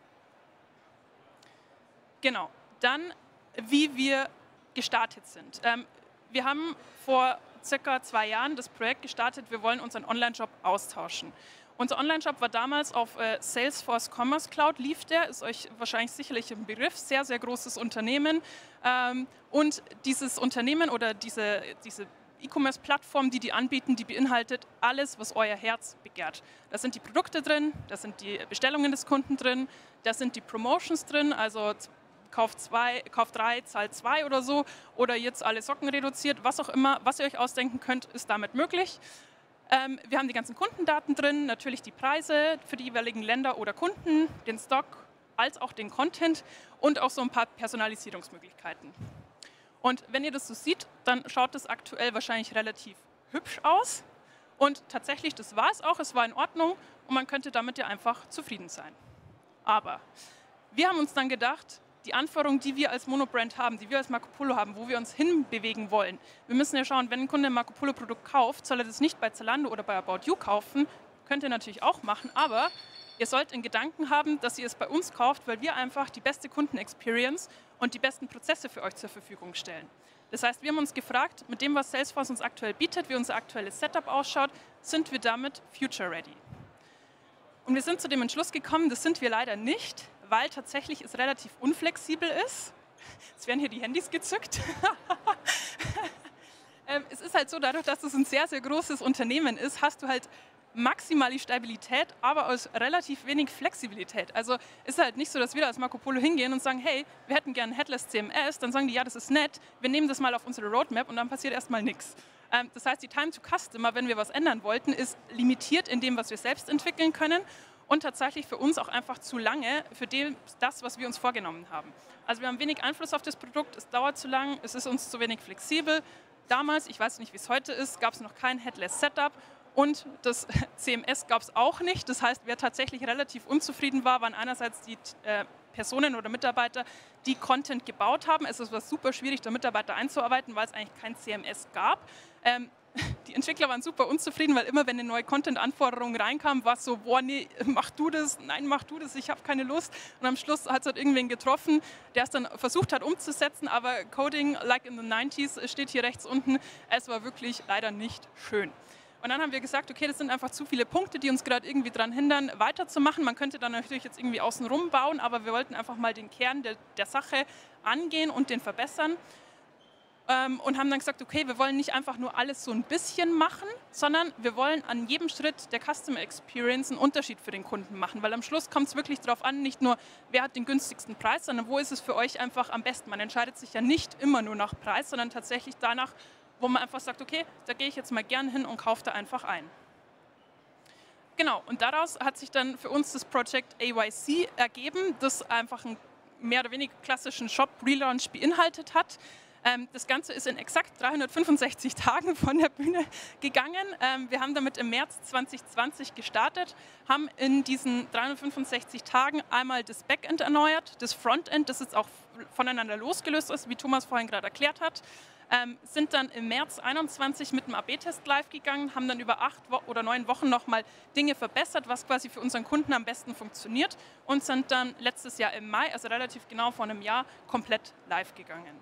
[SPEAKER 4] Genau, dann wie wir gestartet sind. Ähm, Wir haben vor circa zwei Jahren das Projekt gestartet, wir wollen unseren Online-Shop austauschen. Unser Online-Shop war damals auf äh, Salesforce Commerce Cloud, lief der, ist euch wahrscheinlich sicherlich im Begriff, sehr, sehr großes Unternehmen. Ähm, und dieses Unternehmen oder diese, diese E-Commerce-Plattform, die die anbieten, die beinhaltet alles, was euer Herz begehrt. Da sind die Produkte drin, da sind die Bestellungen des Kunden drin, da sind die Promotions drin, also Kauf, zwei, Kauf drei, zahlt zwei oder so, oder jetzt alle Socken reduziert, was auch immer, was ihr euch ausdenken könnt, ist damit möglich. Ähm, wir haben die ganzen Kundendaten drin, natürlich die Preise für die jeweiligen Länder oder Kunden, den Stock, als auch den Content und auch so ein paar Personalisierungsmöglichkeiten. Und wenn ihr das so seht, dann schaut das aktuell wahrscheinlich relativ hübsch aus. Und tatsächlich, das war es auch, es war in Ordnung und man könnte damit ja einfach zufrieden sein. Aber wir haben uns dann gedacht, die Anforderungen, die wir als Monobrand haben, die wir als Marco Polo haben, wo wir uns hinbewegen wollen. Wir müssen ja schauen, wenn ein Kunde ein Marco Polo Produkt kauft, soll er das nicht bei Zalando oder bei About You kaufen. Könnt ihr natürlich auch machen, aber ihr sollt in Gedanken haben, dass ihr es bei uns kauft, weil wir einfach die beste Kundenexperience und die besten Prozesse für euch zur Verfügung stellen. Das heißt, wir haben uns gefragt, mit dem, was Salesforce uns aktuell bietet, wie unser aktuelles Setup ausschaut, sind wir damit future ready. Und wir sind zu dem Entschluss gekommen, das sind wir leider nicht, weil tatsächlich es relativ unflexibel ist. Jetzt werden hier die Handys gezückt. ähm, es ist halt so, dadurch, dass es ein sehr, sehr großes Unternehmen ist, hast du halt maximale Stabilität, aber aus relativ wenig Flexibilität. Also ist halt nicht so, dass wir da als Marco Polo hingehen und sagen, hey, wir hätten gerne Headless C M S, dann sagen die, ja, das ist nett, wir nehmen das mal auf unsere Roadmap und dann passiert erstmal nichts. Ähm, das heißt, die Time to Customer, wenn wir was ändern wollten, ist limitiert in dem, was wir selbst entwickeln können. Und tatsächlich für uns auch einfach zu lange für das, was wir uns vorgenommen haben. Also wir haben wenig Einfluss auf das Produkt, es dauert zu lang, es ist uns zu wenig flexibel. Damals, ich weiß nicht, wie es heute ist, gab es noch kein Headless Setup und das C M S gab es auch nicht. Das heißt, wer tatsächlich relativ unzufrieden war, waren einerseits die äh, Personen oder Mitarbeiter, die Content gebaut haben. Es war super schwierig, da Mitarbeiter einzuarbeiten, weil es eigentlich kein C M S gab. Ähm, Die Entwickler waren super unzufrieden, weil immer, wenn eine neue Content-Anforderung reinkam, war es so, boah, nee, mach du das, nein, mach du das, ich habe keine Lust. Und am Schluss hat es halt irgendwen getroffen, der es dann versucht hat umzusetzen, aber Coding like in the nineties steht hier rechts unten, es war wirklich leider nicht schön. Und dann haben wir gesagt, okay, das sind einfach zu viele Punkte, die uns gerade irgendwie daran hindern, weiterzumachen. Man könnte dann natürlich jetzt irgendwie außen rum bauen, aber wir wollten einfach mal den Kern der, der Sache angehen und den verbessern. Und haben dann gesagt, okay, wir wollen nicht einfach nur alles so ein bisschen machen, sondern wir wollen an jedem Schritt der Customer Experience einen Unterschied für den Kunden machen, weil am Schluss kommt es wirklich darauf an, nicht nur, wer hat den günstigsten Preis, sondern wo ist es für euch einfach am besten. Man entscheidet sich ja nicht immer nur nach Preis, sondern tatsächlich danach, wo man einfach sagt, okay, da gehe ich jetzt mal gern hin und kaufe da einfach ein. Genau, und daraus hat sich dann für uns das Project A Y C ergeben, das einfach einen mehr oder weniger klassischen Shop-Relaunch beinhaltet hat. Ähm, das Ganze ist in exakt dreihundertfünfundsechzig Tagen von der Bühne gegangen. Ähm, wir haben damit im März zwanzig zwanzig gestartet, haben in diesen dreihundertfünfundsechzig Tagen einmal das Backend erneuert, das Frontend, das jetzt auch voneinander losgelöst ist, wie Thomas vorhin gerade erklärt hat. Ähm, sind dann im März einundzwanzig mit dem A B Test live gegangen, haben dann über acht Wo- oder neun Wochen nochmal Dinge verbessert, was quasi für unseren Kunden am besten funktioniert und sind dann letztes Jahr im Mai, also relativ genau vor einem Jahr, komplett live gegangen.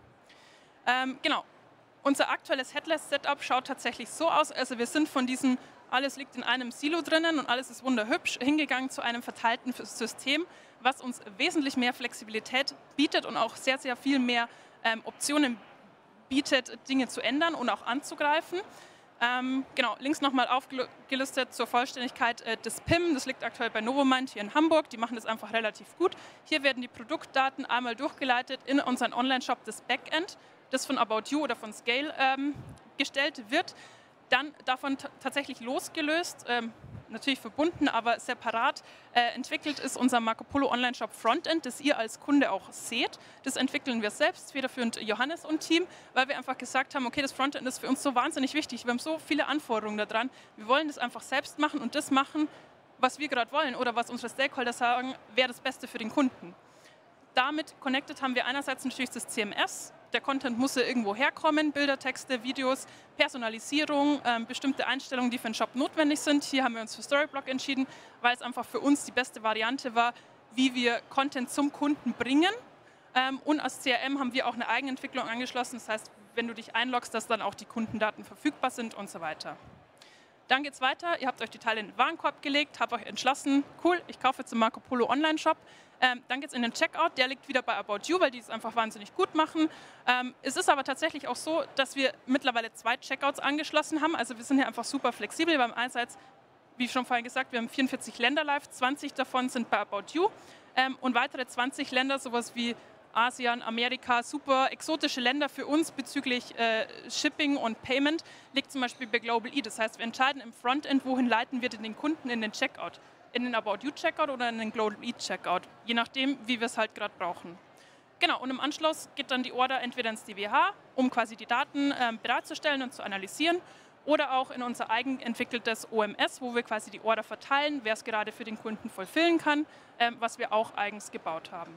[SPEAKER 4] Ähm, genau, unser aktuelles Headless-Setup schaut tatsächlich so aus, also wir sind von diesem, alles liegt in einem Silo drinnen und alles ist wunderhübsch, hingegangen zu einem verteilten System, was uns wesentlich mehr Flexibilität bietet und auch sehr, sehr viel mehr ähm, Optionen bietet. bietet, Dinge zu ändern und auch anzugreifen. Ähm, genau, links nochmal aufgelistet zur Vollständigkeit äh, das P I M, das liegt aktuell bei Novomind hier in Hamburg, die machen das einfach relativ gut. Hier werden die Produktdaten einmal durchgeleitet in unseren Online-Shop, das Backend, das von About You oder von Scale ähm, gestellt wird, dann davon tatsächlich losgelöst, ähm, natürlich verbunden, aber separat äh, entwickelt ist unser Marco Polo Online-Shop Frontend, das ihr als Kunde auch seht. Das entwickeln wir selbst, federführend Johannes und Team, weil wir einfach gesagt haben, okay, das Frontend ist für uns so wahnsinnig wichtig, wir haben so viele Anforderungen daran, wir wollen das einfach selbst machen und das machen, was wir gerade wollen oder was unsere Stakeholder sagen, wäre das Beste für den Kunden. Damit connected haben wir einerseits natürlich das C M S, der Content muss ja irgendwo herkommen, Bilder, Texte, Videos, Personalisierung, ähm, bestimmte Einstellungen, die für den Shop notwendig sind. Hier haben wir uns für Storyblock entschieden, weil es einfach für uns die beste Variante war, wie wir Content zum Kunden bringen. Ähm, und als C R M haben wir auch eine Eigenentwicklung angeschlossen, das heißt, wenn du dich einloggst, dass dann auch die Kundendaten verfügbar sind und so weiter. Dann geht es weiter, ihr habt euch die Teile in den Warenkorb gelegt, habt euch entschlossen, cool, ich kaufe jetzt einen Marco Polo Online-Shop. Ähm, dann geht es in den Checkout, der liegt wieder bei About You, weil die es einfach wahnsinnig gut machen. Ähm, es ist aber tatsächlich auch so, dass wir mittlerweile zwei Checkouts angeschlossen haben, also wir sind hier einfach super flexibel. Beim einerseits, wie schon vorhin gesagt, wir haben vierundvierzig Länder live, zwanzig davon sind bei About You ähm, und weitere zwanzig Länder, sowas wie Asien, Amerika, super exotische Länder für uns bezüglich äh, Shipping und Payment, liegt zum Beispiel bei Global E. Das heißt, wir entscheiden im Frontend, wohin leiten wir den Kunden in den Checkout. In den About You Checkout oder in den Global E Checkout, je nachdem, wie wir es halt gerade brauchen. Genau, und im Anschluss geht dann die Order entweder ins D B H, um quasi die Daten äh, bereitzustellen und zu analysieren, oder auch in unser eigen entwickeltes O M S, wo wir quasi die Order verteilen, wer es gerade für den Kunden vollfüllen kann, äh, was wir auch eigens gebaut haben.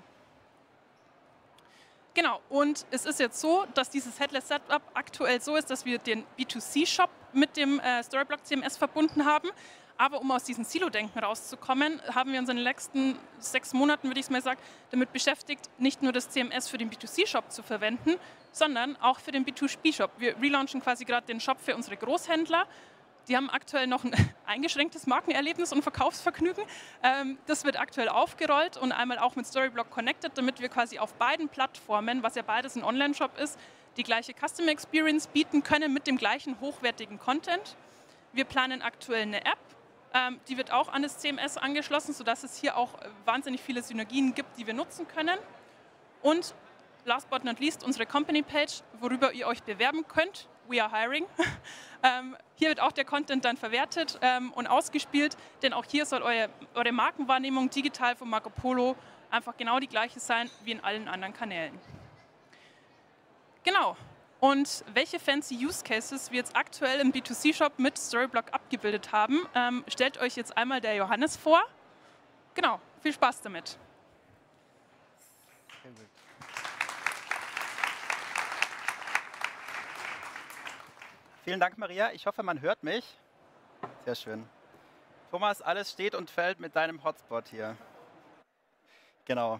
[SPEAKER 4] Genau, und es ist jetzt so, dass dieses Headless Setup aktuell so ist, dass wir den B zwei C Shop mit dem äh, Storyblock C M S verbunden haben. Aber um aus diesem Silo-Denken rauszukommen, haben wir uns in den letzten sechs Monaten, würde ich es mal sagen, damit beschäftigt, nicht nur das C M S für den B zwei C Shop zu verwenden, sondern auch für den B zwei B Shop. Wir relaunchen quasi gerade den Shop für unsere Großhändler. Die haben aktuell noch ein eingeschränktes Markenerlebnis und Verkaufsvergnügen. Ähm, das wird aktuell aufgerollt und einmal auch mit Storyblock connected, damit wir quasi auf beiden Plattformen, was ja beides ein Online-Shop ist, die gleiche Customer Experience bieten können mit dem gleichen hochwertigen Content. Wir planen aktuell eine App, ähm, die wird auch an das C M S angeschlossen, sodass es hier auch wahnsinnig viele Synergien gibt, die wir nutzen können. Und last but not least unsere Company Page, worüber ihr euch bewerben könnt. We are hiring. ähm, hier wird auch der Content dann verwertet ähm, und ausgespielt, denn auch hier soll eure, eure Markenwahrnehmung digital von Marco Polo einfach genau die gleiche sein wie in allen anderen Kanälen. Genau. Und welche fancy Use Cases wir jetzt aktuell im B zwei C Shop mit Storyblock abgebildet haben, ähm, stellt euch jetzt einmal der Johannes vor. Genau, viel Spaß damit.
[SPEAKER 1] Vielen Dank, Maria. Ich hoffe, man hört mich. Sehr schön. Thomas, alles steht und fällt mit deinem Hotspot hier. Genau.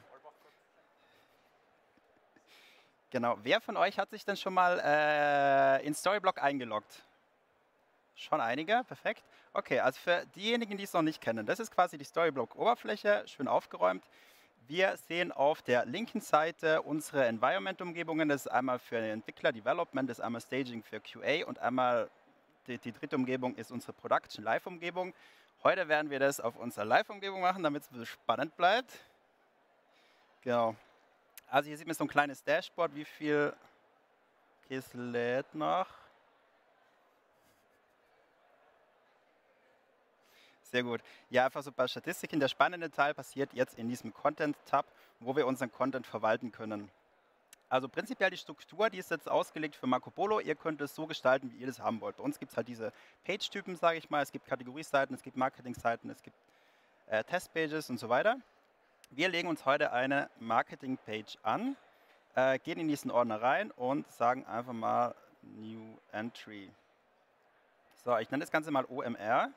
[SPEAKER 1] Genau. Wer von euch hat sich denn schon mal äh, in Storyblock eingeloggt? Schon einige, perfekt. Okay, also für diejenigen, die es noch nicht kennen, das ist quasi die Storyblock-Oberfläche, schön aufgeräumt. Wir sehen auf der linken Seite unsere Environment-Umgebungen. Das ist einmal für den Entwickler Development, das ist einmal Staging für Q A und einmal die, die dritte Umgebung ist unsere Production Live-Umgebung. Heute werden wir das auf unserer Live-Umgebung machen, damit es ein bisschen spannend bleibt. Genau. Also hier sieht man so ein kleines Dashboard, wie viel... Okay, es lädt noch. Sehr gut. Ja, einfach so ein paar Statistiken. Der spannende Teil passiert jetzt in diesem Content-Tab, wo wir unseren Content verwalten können. Also prinzipiell die Struktur, die ist jetzt ausgelegt für Marco Polo. Ihr könnt es so gestalten, wie ihr das haben wollt. Bei uns gibt es halt diese Page-Typen, sage ich mal. Es gibt Kategorieseiten, es gibt Marketing-Seiten, es gibt äh, Test-Pages und so weiter. Wir legen uns heute eine Marketing-Page an, äh, gehen in diesen Ordner rein und sagen einfach mal New Entry. So, ich nenne das Ganze mal O M R.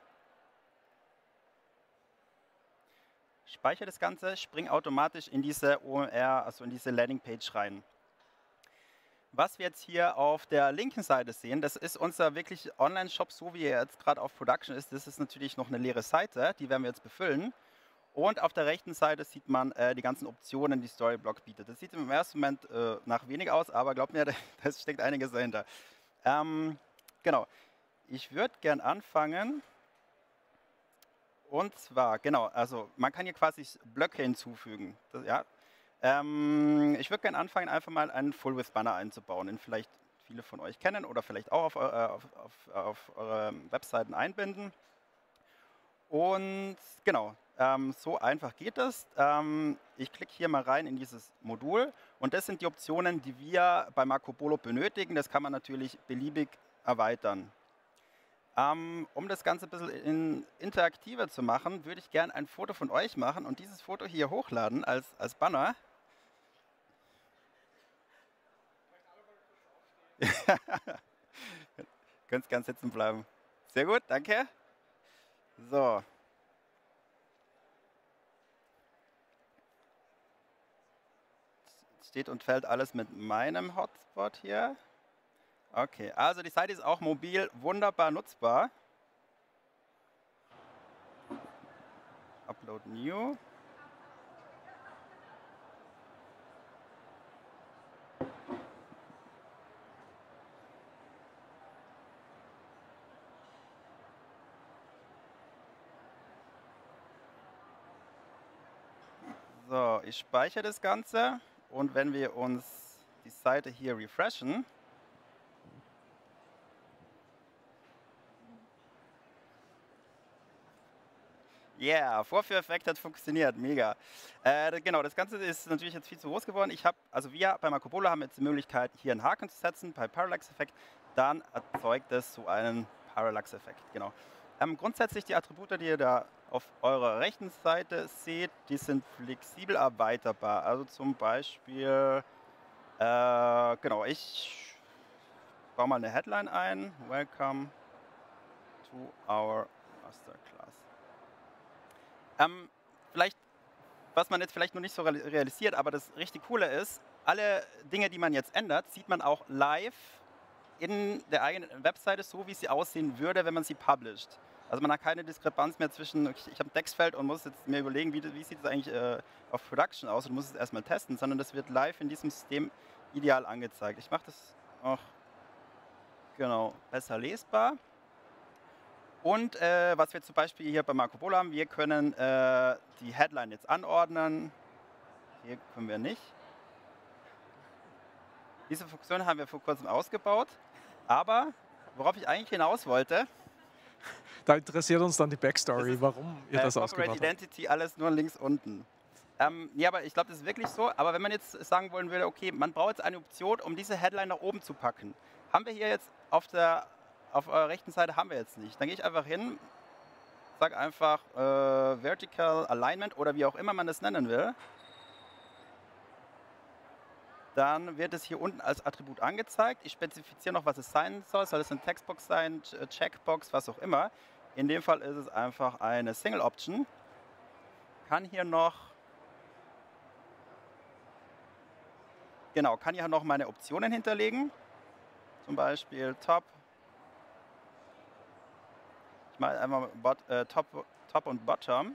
[SPEAKER 1] Speichere das Ganze, springe automatisch in diese O M R, also in diese Landing-Page rein. Was wir jetzt hier auf der linken Seite sehen, das ist unser wirklich Online-Shop, so wie er jetzt gerade auf Production ist. Das ist natürlich noch eine leere Seite, die werden wir jetzt befüllen. Und auf der rechten Seite sieht man äh, die ganzen Optionen, die Storyblock bietet. Das sieht im ersten Moment äh, nach wenig aus, aber glaubt mir, da steckt einiges dahinter. Ähm, genau, ich würde gern anfangen. Und zwar, genau, also man kann hier quasi Blöcke hinzufügen. Das, ja. Ähm, ich würde gerne anfangen, einfach mal einen Full-Width-Banner einzubauen, den vielleicht viele von euch kennen oder vielleicht auch auf, äh, auf, auf, auf eure Webseiten einbinden. Und genau, ähm, so einfach geht das. Ähm, ich klicke hier mal rein in dieses Modul und das sind die Optionen, die wir bei Marco Polo benötigen. Das kann man natürlich beliebig erweitern. Ähm, um das Ganze ein bisschen in, interaktiver zu machen, würde ich gerne ein Foto von euch machen und dieses Foto hier hochladen als, als Banner. Könnt ganz sitzen bleiben. Sehr gut, danke. So. Steht und fällt alles mit meinem Hotspot hier. Okay, also die Seite ist auch mobil wunderbar nutzbar. Upload New. So, ich speichere das Ganze und wenn wir uns die Seite hier refreshen, ja, yeah, Vorführeffekt hat funktioniert, mega. Äh, genau, das Ganze ist natürlich jetzt viel zu groß geworden. Ich habe, also wir bei Marco Polo haben jetzt die Möglichkeit, hier einen Haken zu setzen bei Parallax-Effekt. Dann erzeugt es so einen Parallax-Effekt. Genau. Ähm, grundsätzlich die Attribute, die ihr da auf eurer rechten Seite seht, die sind flexibel erweiterbar. Also zum Beispiel, äh, genau, ich baue mal eine Headline ein. Welcome to our Masterclass. Ähm, vielleicht, was man jetzt vielleicht noch nicht so realisiert, aber das richtig Coole ist, alle Dinge, die man jetzt ändert, sieht man auch live in der eigenen Webseite, so wie sie aussehen würde, wenn man sie publisht. Also man hat keine Diskrepanz mehr zwischen, ich, ich habe ein Textfeld und muss jetzt mir überlegen, wie, wie sieht es eigentlich äh, auf Production aus und muss es erstmal testen, sondern das wird live in diesem System ideal angezeigt. Ich mache das auch genau besser lesbar. Und äh, was wir zum Beispiel hier bei Marco Polo haben, wir können äh, die Headline jetzt anordnen. Hier können wir nicht. Diese Funktion haben wir vor kurzem ausgebaut. Aber worauf ich eigentlich hinaus wollte,
[SPEAKER 2] da interessiert uns dann die Backstory, ist, warum ihr äh, das ausgebaut habt.
[SPEAKER 1] Identity, alles nur links unten. Ähm, ja, aber ich glaube, das ist wirklich so. Aber wenn man jetzt sagen wollen würde, okay, man braucht jetzt eine Option, um diese Headline nach oben zu packen. Haben wir hier jetzt auf der Auf eurer rechten Seite haben wir jetzt nicht. Dann gehe ich einfach hin, sage einfach äh, Vertical Alignment oder wie auch immer man das nennen will. Dann wird es hier unten als Attribut angezeigt. Ich spezifiziere noch, was es sein soll. Soll es eine Textbox sein, Checkbox, was auch immer. In dem Fall ist es einfach eine Single Option. Kann hier noch, genau, kann hier noch meine Optionen hinterlegen. Zum Beispiel Top. Ich mache einmal bot, äh, top, top und Bottom.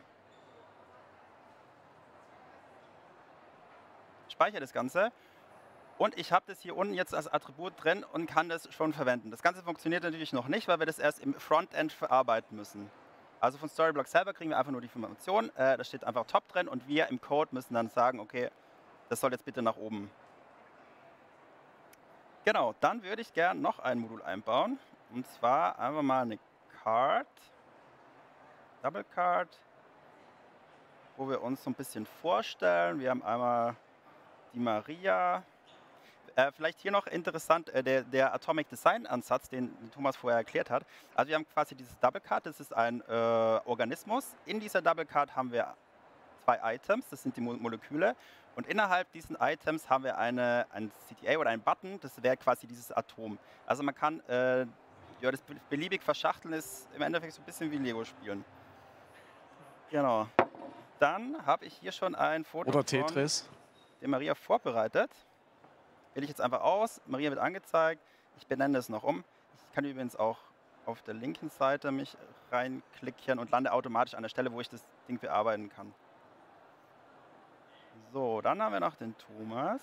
[SPEAKER 1] Speichere das Ganze. Und ich habe das hier unten jetzt als Attribut drin und kann das schon verwenden. Das Ganze funktioniert natürlich noch nicht, weil wir das erst im Frontend verarbeiten müssen. Also von Storyblock selber kriegen wir einfach nur die Information. Äh, da steht einfach Top drin und wir im Code müssen dann sagen, okay, das soll jetzt bitte nach oben. Genau, dann würde ich gerne noch ein Modul einbauen. Und zwar einfach mal eine Card, Double Card, wo wir uns so ein bisschen vorstellen. Wir haben einmal die Maria. Äh, vielleicht hier noch interessant, äh, der, der Atomic Design Ansatz, den Thomas vorher erklärt hat. Also wir haben quasi dieses Double Card, das ist ein äh, Organismus. In dieser Double Card haben wir zwei Items, das sind die Mo Moleküle. Und innerhalb diesen Items haben wir eine, ein C T A oder einen Button, das wäre quasi dieses Atom. Also man kann äh, ja, das beliebig verschachteln, ist im Endeffekt so ein bisschen wie Lego spielen. Genau. Dann habe ich hier schon ein Foto
[SPEAKER 2] Oder Tetris.
[SPEAKER 1] von der Maria vorbereitet. Wähle ich jetzt einfach aus, Maria wird angezeigt, ich benenne es noch um. Ich kann übrigens auch auf der linken Seite mich reinklicken und lande automatisch an der Stelle, wo ich das Ding bearbeiten kann. So, dann haben wir noch den Thomas.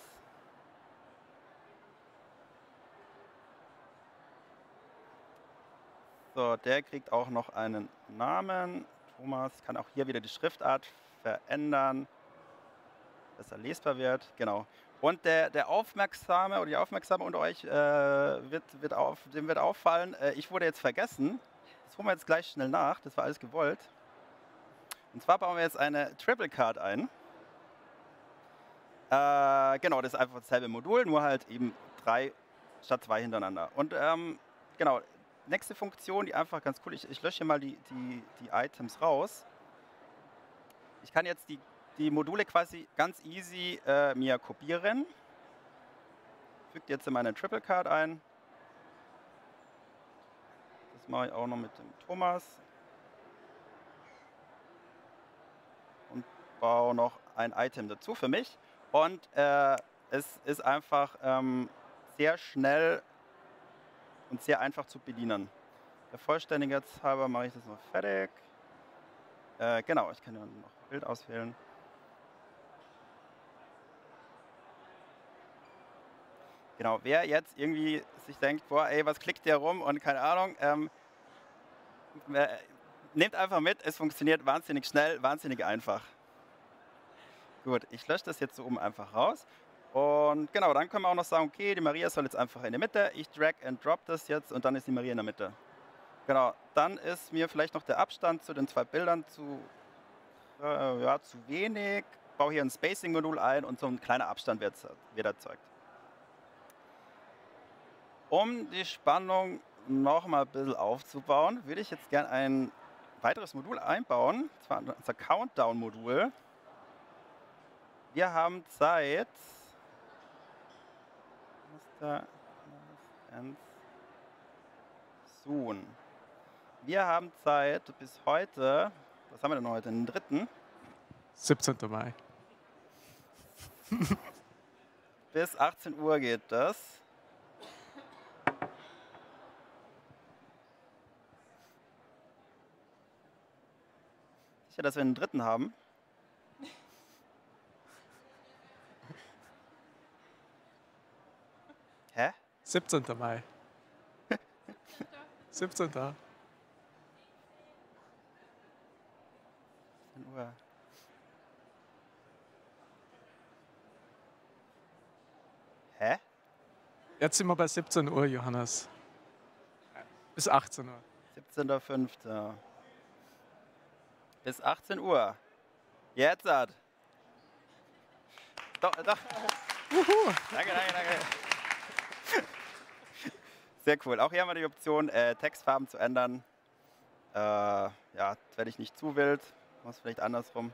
[SPEAKER 1] So, der kriegt auch noch einen Namen. Thomas kann auch hier wieder die Schriftart verändern, dass er lesbar wird. Genau. Und der, der Aufmerksame oder die Aufmerksame unter euch äh, wird, wird auf, dem wird auffallen, äh, ich wurde jetzt vergessen. Das holen wir jetzt gleich schnell nach, das war alles gewollt. Und zwar bauen wir jetzt eine Triple Card ein. Äh, genau, das ist einfach dasselbe Modul, nur halt eben drei statt zwei hintereinander. Und ähm, genau, nächste Funktion, die einfach ganz cool ist, ich, ich lösche hier mal die, die, die Items raus. Ich kann jetzt die, die Module quasi ganz easy äh, mir kopieren. Füge jetzt in meine Triple Card ein. Das mache ich auch noch mit dem Thomas. Und baue noch ein Item dazu für mich. Und äh, es ist einfach ähm, sehr schnell und sehr einfach zu bedienen. Der Vollständigkeit halber mache ich das noch fertig. Äh, genau, ich kann ja noch Bild auswählen. Genau, wer jetzt irgendwie sich denkt, boah, ey, was klickt der rum und keine Ahnung, ähm, äh, nehmt einfach mit, es funktioniert wahnsinnig schnell, wahnsinnig einfach. Gut, ich lösche das jetzt so oben einfach raus. Und genau, dann können wir auch noch sagen, okay, die Maria soll jetzt einfach in die Mitte. Ich drag and drop das jetzt und dann ist die Maria in der Mitte. Genau, dann ist mir vielleicht noch der Abstand zu den zwei Bildern zu, äh, ja, zu wenig. Ich baue hier ein Spacing-Modul ein und so ein kleiner Abstand wird, wird erzeugt. Um die Spannung noch mal ein bisschen aufzubauen, würde ich jetzt gerne ein weiteres Modul einbauen. Und zwar unser Countdown-Modul. Wir haben Zeit. Soon. Wir haben Zeit bis heute. Was haben wir denn heute? Den dritten?
[SPEAKER 2] siebzehnten Mai.
[SPEAKER 1] Bis achtzehn Uhr geht das. Sicher, dass wir einen dritten haben. Hä?
[SPEAKER 2] siebzehnten Mai. siebzehnten
[SPEAKER 1] Uhr. Hä?
[SPEAKER 2] Jetzt sind wir bei siebzehn Uhr, Johannes. Bis achtzehn Uhr.
[SPEAKER 1] siebzehnter fünfter Bis achtzehn Uhr. Jetzt hat. Doch, doch. Uhu. Danke, danke, danke. Sehr cool. Auch hier haben wir die Option, äh, Textfarben zu ändern. Äh, ja, das werde ich nicht zu wild. Muss vielleicht andersrum.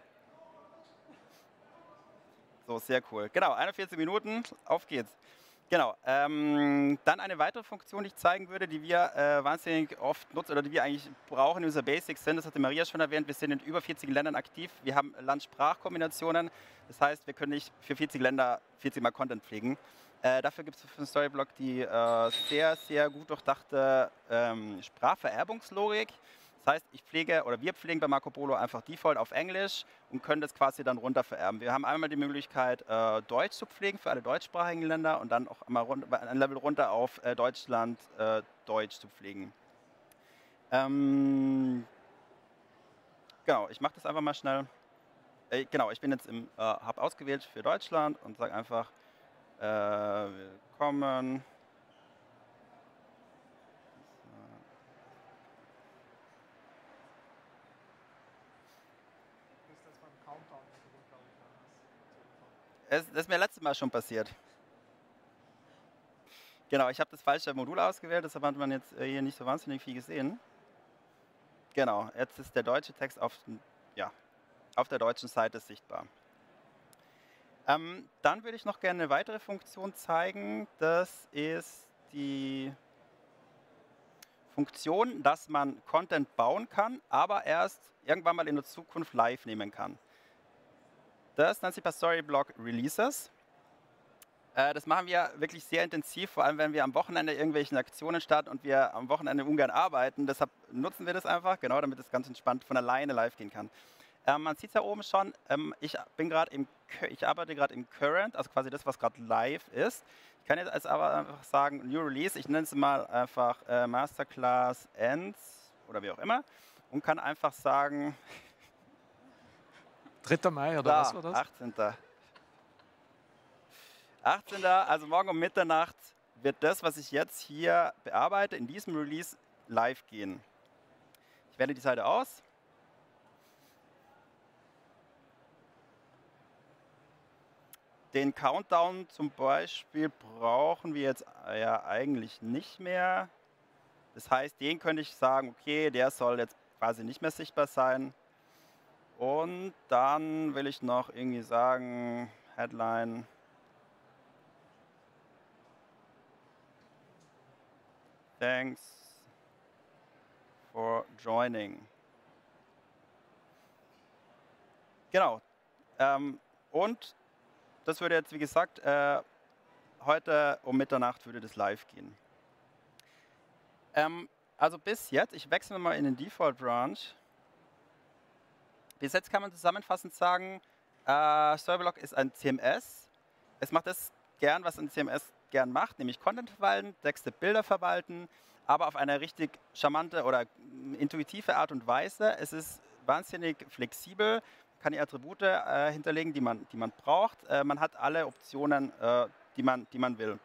[SPEAKER 1] So, sehr cool. Genau, einundvierzig Minuten. Auf geht's. Genau. Ähm, dann eine weitere Funktion, die ich zeigen würde, die wir äh, wahnsinnig oft nutzen oder die wir eigentlich brauchen in User Basics sind. Das hatte Maria schon erwähnt. Wir sind in über vierzig Ländern aktiv. Wir haben Land-Sprach-Kombinationen. Das heißt, wir können nicht für vierzig Länder vierzig Mal Content pflegen. Äh, dafür gibt es für den Storyblock die äh, sehr, sehr gut durchdachte ähm, Sprachvererbungslogik. Das heißt, ich pflege oder wir pflegen bei Marco Polo einfach Default auf Englisch und können das quasi dann runter vererben. Wir haben einmal die Möglichkeit, äh, Deutsch zu pflegen für alle deutschsprachigen Länder und dann auch einmal rund, ein Level runter auf äh, Deutschland äh, Deutsch zu pflegen. Ähm, genau, ich mache das einfach mal schnell. Äh, genau, ich bin jetzt im äh, Hub ausgewählt für Deutschland und sage einfach äh, willkommen. Es, das ist mir letztes Mal schon passiert. Genau, ich habe das falsche Modul ausgewählt, deshalb hat man jetzt hier nicht so wahnsinnig viel gesehen. Genau, jetzt ist der deutsche Text auf, ja, auf der deutschen Seite sichtbar. Ähm, dann würde ich noch gerne eine weitere Funktion zeigen. Das ist die Funktion, dass man Content bauen kann, aber erst irgendwann mal in der Zukunft live nehmen kann. Das nennt sich bei Storyblock Releases. Äh, das machen wir wirklich sehr intensiv, vor allem wenn wir am Wochenende irgendwelche Aktionen starten und wir am Wochenende ungern arbeiten. Deshalb nutzen wir das einfach, genau, damit es ganz entspannt von alleine live gehen kann. Ähm, man sieht es ja oben schon, ähm, ich, bin im, ich arbeite gerade im Current, also quasi das, was gerade live ist. Ich kann jetzt also aber einfach sagen, New Release, ich nenne es mal einfach äh, Masterclass Ends oder wie auch immer und kann einfach sagen...
[SPEAKER 2] dritter Mai oder
[SPEAKER 1] da,
[SPEAKER 2] was war das?
[SPEAKER 1] achtzehnter achtzehnter Also morgen um Mitternacht wird das, was ich jetzt hier bearbeite, in diesem Release live gehen. Ich wähle die Seite aus. Den Countdown zum Beispiel brauchen wir jetzt ja eigentlich nicht mehr. Das heißt, den könnte ich sagen, okay, der soll jetzt quasi nicht mehr sichtbar sein. Und dann will ich noch irgendwie sagen, Headline. Thanks for joining. Genau. Ähm, und das würde jetzt, wie gesagt, äh, heute um Mitternacht würde das live gehen. Ähm, also bis jetzt, ich wechsle mal in den Default Branch. Bis jetzt kann man zusammenfassend sagen, äh, Storyblock ist ein C M S. Es macht das gern, was ein C M S gern macht, nämlich Content verwalten, Texte, Bilder verwalten, aber auf eine richtig charmante oder intuitive Art und Weise. Es ist wahnsinnig flexibel, kann die Attribute äh, hinterlegen, die man, die man braucht. Äh, man hat alle Optionen, äh, die, man, die man will.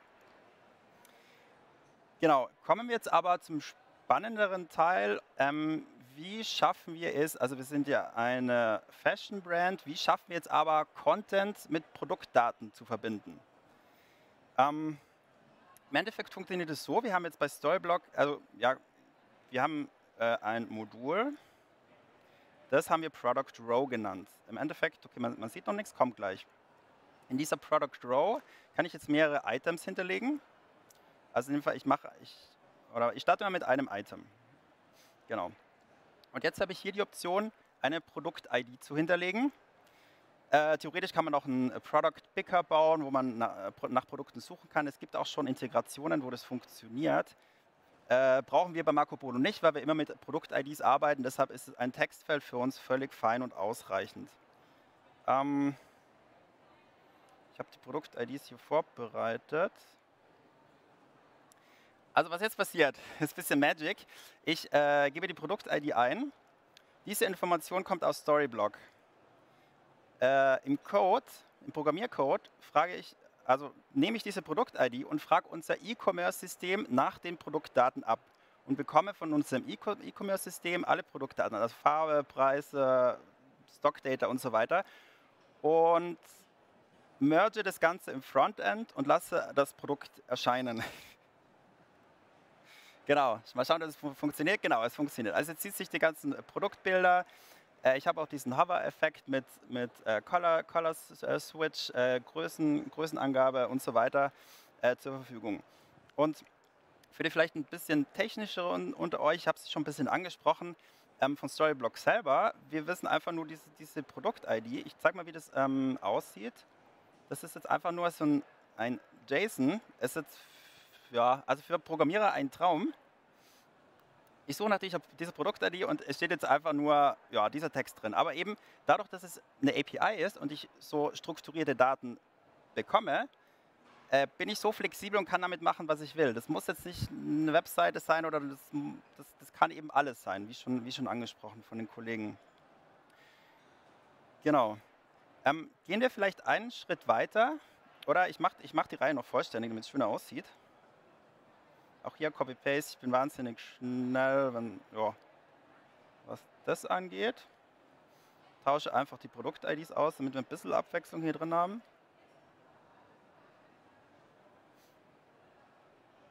[SPEAKER 1] Genau, kommen wir jetzt aber zum spannenderen Teil. Ähm, wie schaffen wir es, also wir sind ja eine Fashion-Brand, wie schaffen wir jetzt aber Content mit Produktdaten zu verbinden? Ähm, Im Endeffekt funktioniert es so, wir haben jetzt bei Storyblock, also ja, wir haben äh, ein Modul, das haben wir Product Row genannt. Im Endeffekt, okay, man, man sieht noch nichts, kommt gleich. In dieser Product Row kann ich jetzt mehrere Items hinterlegen. Also in dem Fall, ich mache, ich, oder ich starte mal mit einem Item. Genau. Und jetzt habe ich hier die Option, eine Produkt-I D zu hinterlegen. Äh, theoretisch kann man auch einen Product Picker bauen, wo man na, nach Produkten suchen kann. Es gibt auch schon Integrationen, wo das funktioniert. Äh, brauchen wir bei Marco Polo nicht, weil wir immer mit Produkt-I Ds arbeiten. Deshalb ist ein Textfeld für uns völlig fein und ausreichend. Ähm, ich habe die Produkt-I Ds hier vorbereitet. Also was jetzt passiert, ist ein bisschen Magic. Ich äh, gebe die Produkt-I D ein. Diese Information kommt aus Storyblock. Äh, Im Code, im Programmiercode, frage ich, also nehme ich diese Produkt-I D und frage unser E-Commerce-System nach den Produktdaten ab und bekomme von unserem E-Commerce-System alle Produktdaten, also Farbe, Preise, Stockdata und so weiter und merge das Ganze im Frontend und lasse das Produkt erscheinen. Genau, mal schauen, dass es fun funktioniert. Genau, es funktioniert. Also jetzt zieht sich die ganzen Produktbilder. Äh, ich habe auch diesen Hover-Effekt mit, mit äh, Color, Color äh, Switch, äh, Größen, Größenangabe und so weiter äh, zur Verfügung. Und für die vielleicht ein bisschen technischeren unter euch, ich habe es schon ein bisschen angesprochen, ähm, von Storyblock selber, wir wissen einfach nur diese, diese Produkt-I D. Ich zeige mal, wie das ähm, aussieht. Das ist jetzt einfach nur so ein, ein JSON. Es ist jetzt ja, also für Programmierer ein Traum. Ich suche natürlich diese Produkt-I D und es steht jetzt einfach nur ja, dieser Text drin. Aber eben dadurch, dass es eine A P I ist und ich so strukturierte Daten bekomme, äh, bin ich so flexibel und kann damit machen, was ich will. Das muss jetzt nicht eine Webseite sein oder das, das, das kann eben alles sein, wie schon, wie schon angesprochen von den Kollegen. Genau. Ähm, gehen wir vielleicht einen Schritt weiter oder ich mache ich mach die Reihe noch vollständig, damit es schöner aussieht. Auch hier Copy-Paste, ich bin wahnsinnig schnell, wenn, ja, was das angeht. Tausche einfach die Produkt-I Ds aus, damit wir ein bisschen Abwechslung hier drin haben.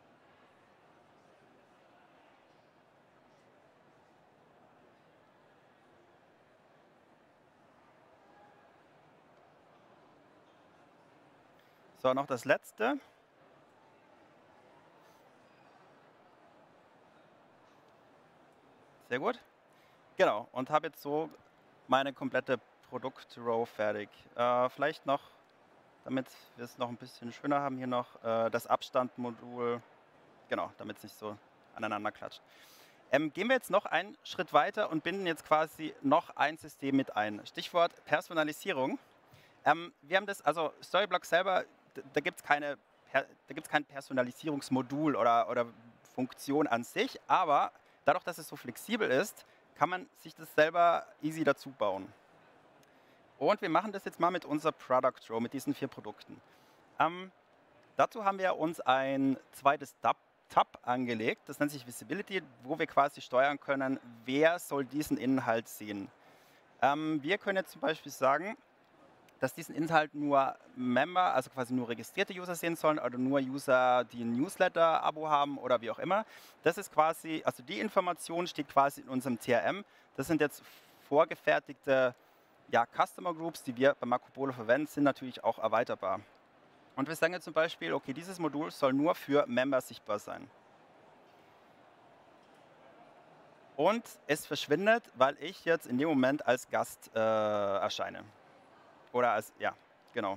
[SPEAKER 1] So, noch das letzte. Sehr gut. Genau, und habe jetzt so meine komplette Produkt-Row fertig. Äh, vielleicht noch, damit wir es noch ein bisschen schöner haben, hier noch äh, das Abstandmodul. Genau, damit es nicht so aneinander klatscht. Ähm, gehen wir jetzt noch einen Schritt weiter und binden jetzt quasi noch ein System mit ein. Stichwort Personalisierung. Ähm, wir haben das, also Storyblock selber, da gibt es keine, da gibt's kein Personalisierungsmodul oder, oder Funktion an sich, aber dadurch, dass es so flexibel ist, kann man sich das selber easy dazu bauen. Und wir machen das jetzt mal mit unserer Product Row, mit diesen vier Produkten. Ähm, dazu haben wir uns ein zweites Tab, Tab angelegt, das nennt sich Visibility, wo wir quasi steuern können, wer soll diesen Inhalt sehen. Ähm, wir können jetzt zum Beispiel sagen, dass diesen Inhalt nur Member, also quasi nur registrierte User sehen sollen oder nur User, die ein Newsletter-Abo haben oder wie auch immer. Das ist quasi, also die Information steht quasi in unserem C R M. Das sind jetzt vorgefertigte ja, Customer Groups, die wir bei Marco Polo verwenden, sind natürlich auch erweiterbar. Und wir sagen jetzt zum Beispiel, okay, dieses Modul soll nur für Member sichtbar sein. Und es verschwindet, weil ich jetzt in dem Moment als Gast äh, erscheine. Oder als, ja, genau.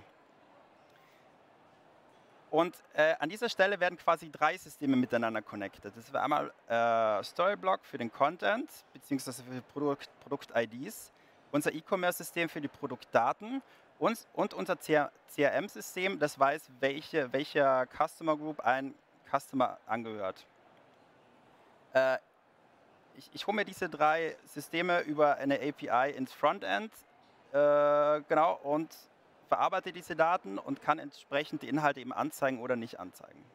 [SPEAKER 1] Und äh, an dieser Stelle werden quasi drei Systeme miteinander connected. Das wäre einmal äh, Storyblock für den Content, beziehungsweise für Produkt, Produkt-I Ds, unser E-Commerce-System für die Produktdaten und, und unser C R M-System, das weiß, welche, welcher Customer Group ein Customer angehört. Äh, ich ich hole mir diese drei Systeme über eine A P I ins Frontend, äh, genau, und verarbeite diese Daten und kann entsprechend die Inhalte eben anzeigen oder nicht anzeigen.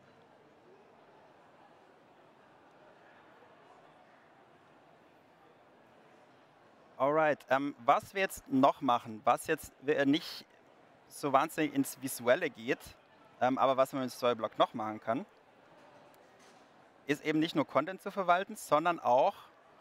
[SPEAKER 1] Alright, ähm, was wir jetzt noch machen, was jetzt nicht so wahnsinnig ins Visuelle geht, ähm, aber was man mit Storyblock noch machen kann, ist eben nicht nur Content zu verwalten, sondern auch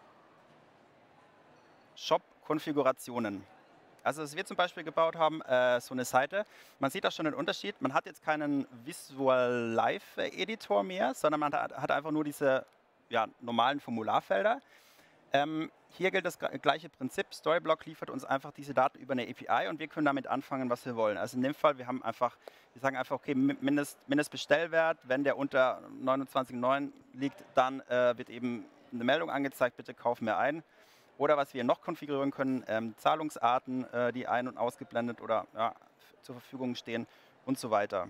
[SPEAKER 1] Shop-Konfigurationen. Also was wir zum Beispiel gebaut haben, äh, so eine Seite, man sieht auch schon den Unterschied, man hat jetzt keinen Visual Live Editor mehr, sondern man hat, hat einfach nur diese ja, normalen Formularfelder. Ähm, hier gilt das gleiche Prinzip, Storyblock liefert uns einfach diese Daten über eine A P I und wir können damit anfangen, was wir wollen. Also in dem Fall, wir haben einfach, wir sagen einfach, okay, Mindest, Mindestbestellwert, wenn der unter neunundzwanzig Komma neun liegt, dann äh, wird eben eine Meldung angezeigt, bitte kauf mir ein. Oder was wir noch konfigurieren können, ähm, Zahlungsarten, äh, die ein- und ausgeblendet oder ja, zur Verfügung stehen und so weiter.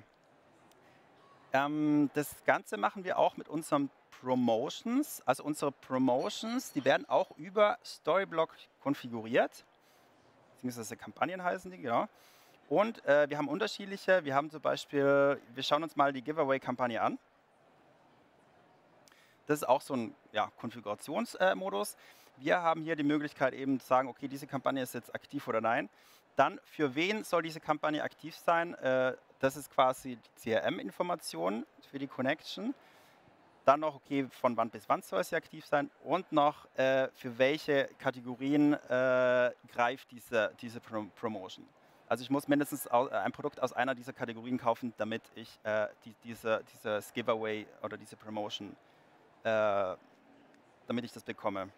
[SPEAKER 1] Ähm, das Ganze machen wir auch mit unseren Promotions. Also unsere Promotions, die werden auch über Storyblock konfiguriert. Beziehungsweise Kampagnen heißen die, genau. Und äh, wir haben unterschiedliche. Wir haben zum Beispiel, wir schauen uns mal die Giveaway-Kampagne an. Das ist auch so ein ja, Konfigurationsmodus. Wir haben hier die Möglichkeit eben zu sagen, okay, diese Kampagne ist jetzt aktiv oder nein. Dann, für wen soll diese Kampagne aktiv sein? Äh, das ist quasi die C R M-Information für die Connection. Dann noch, okay, von wann bis wann soll sie aktiv sein? Und noch, äh, für welche Kategorien äh, greift diese, diese Prom Promotion. Also ich muss mindestens ein Produkt aus einer dieser Kategorien kaufen, damit ich äh, die, diese, dieses Giveaway oder diese Promotion, äh, damit ich das bekomme.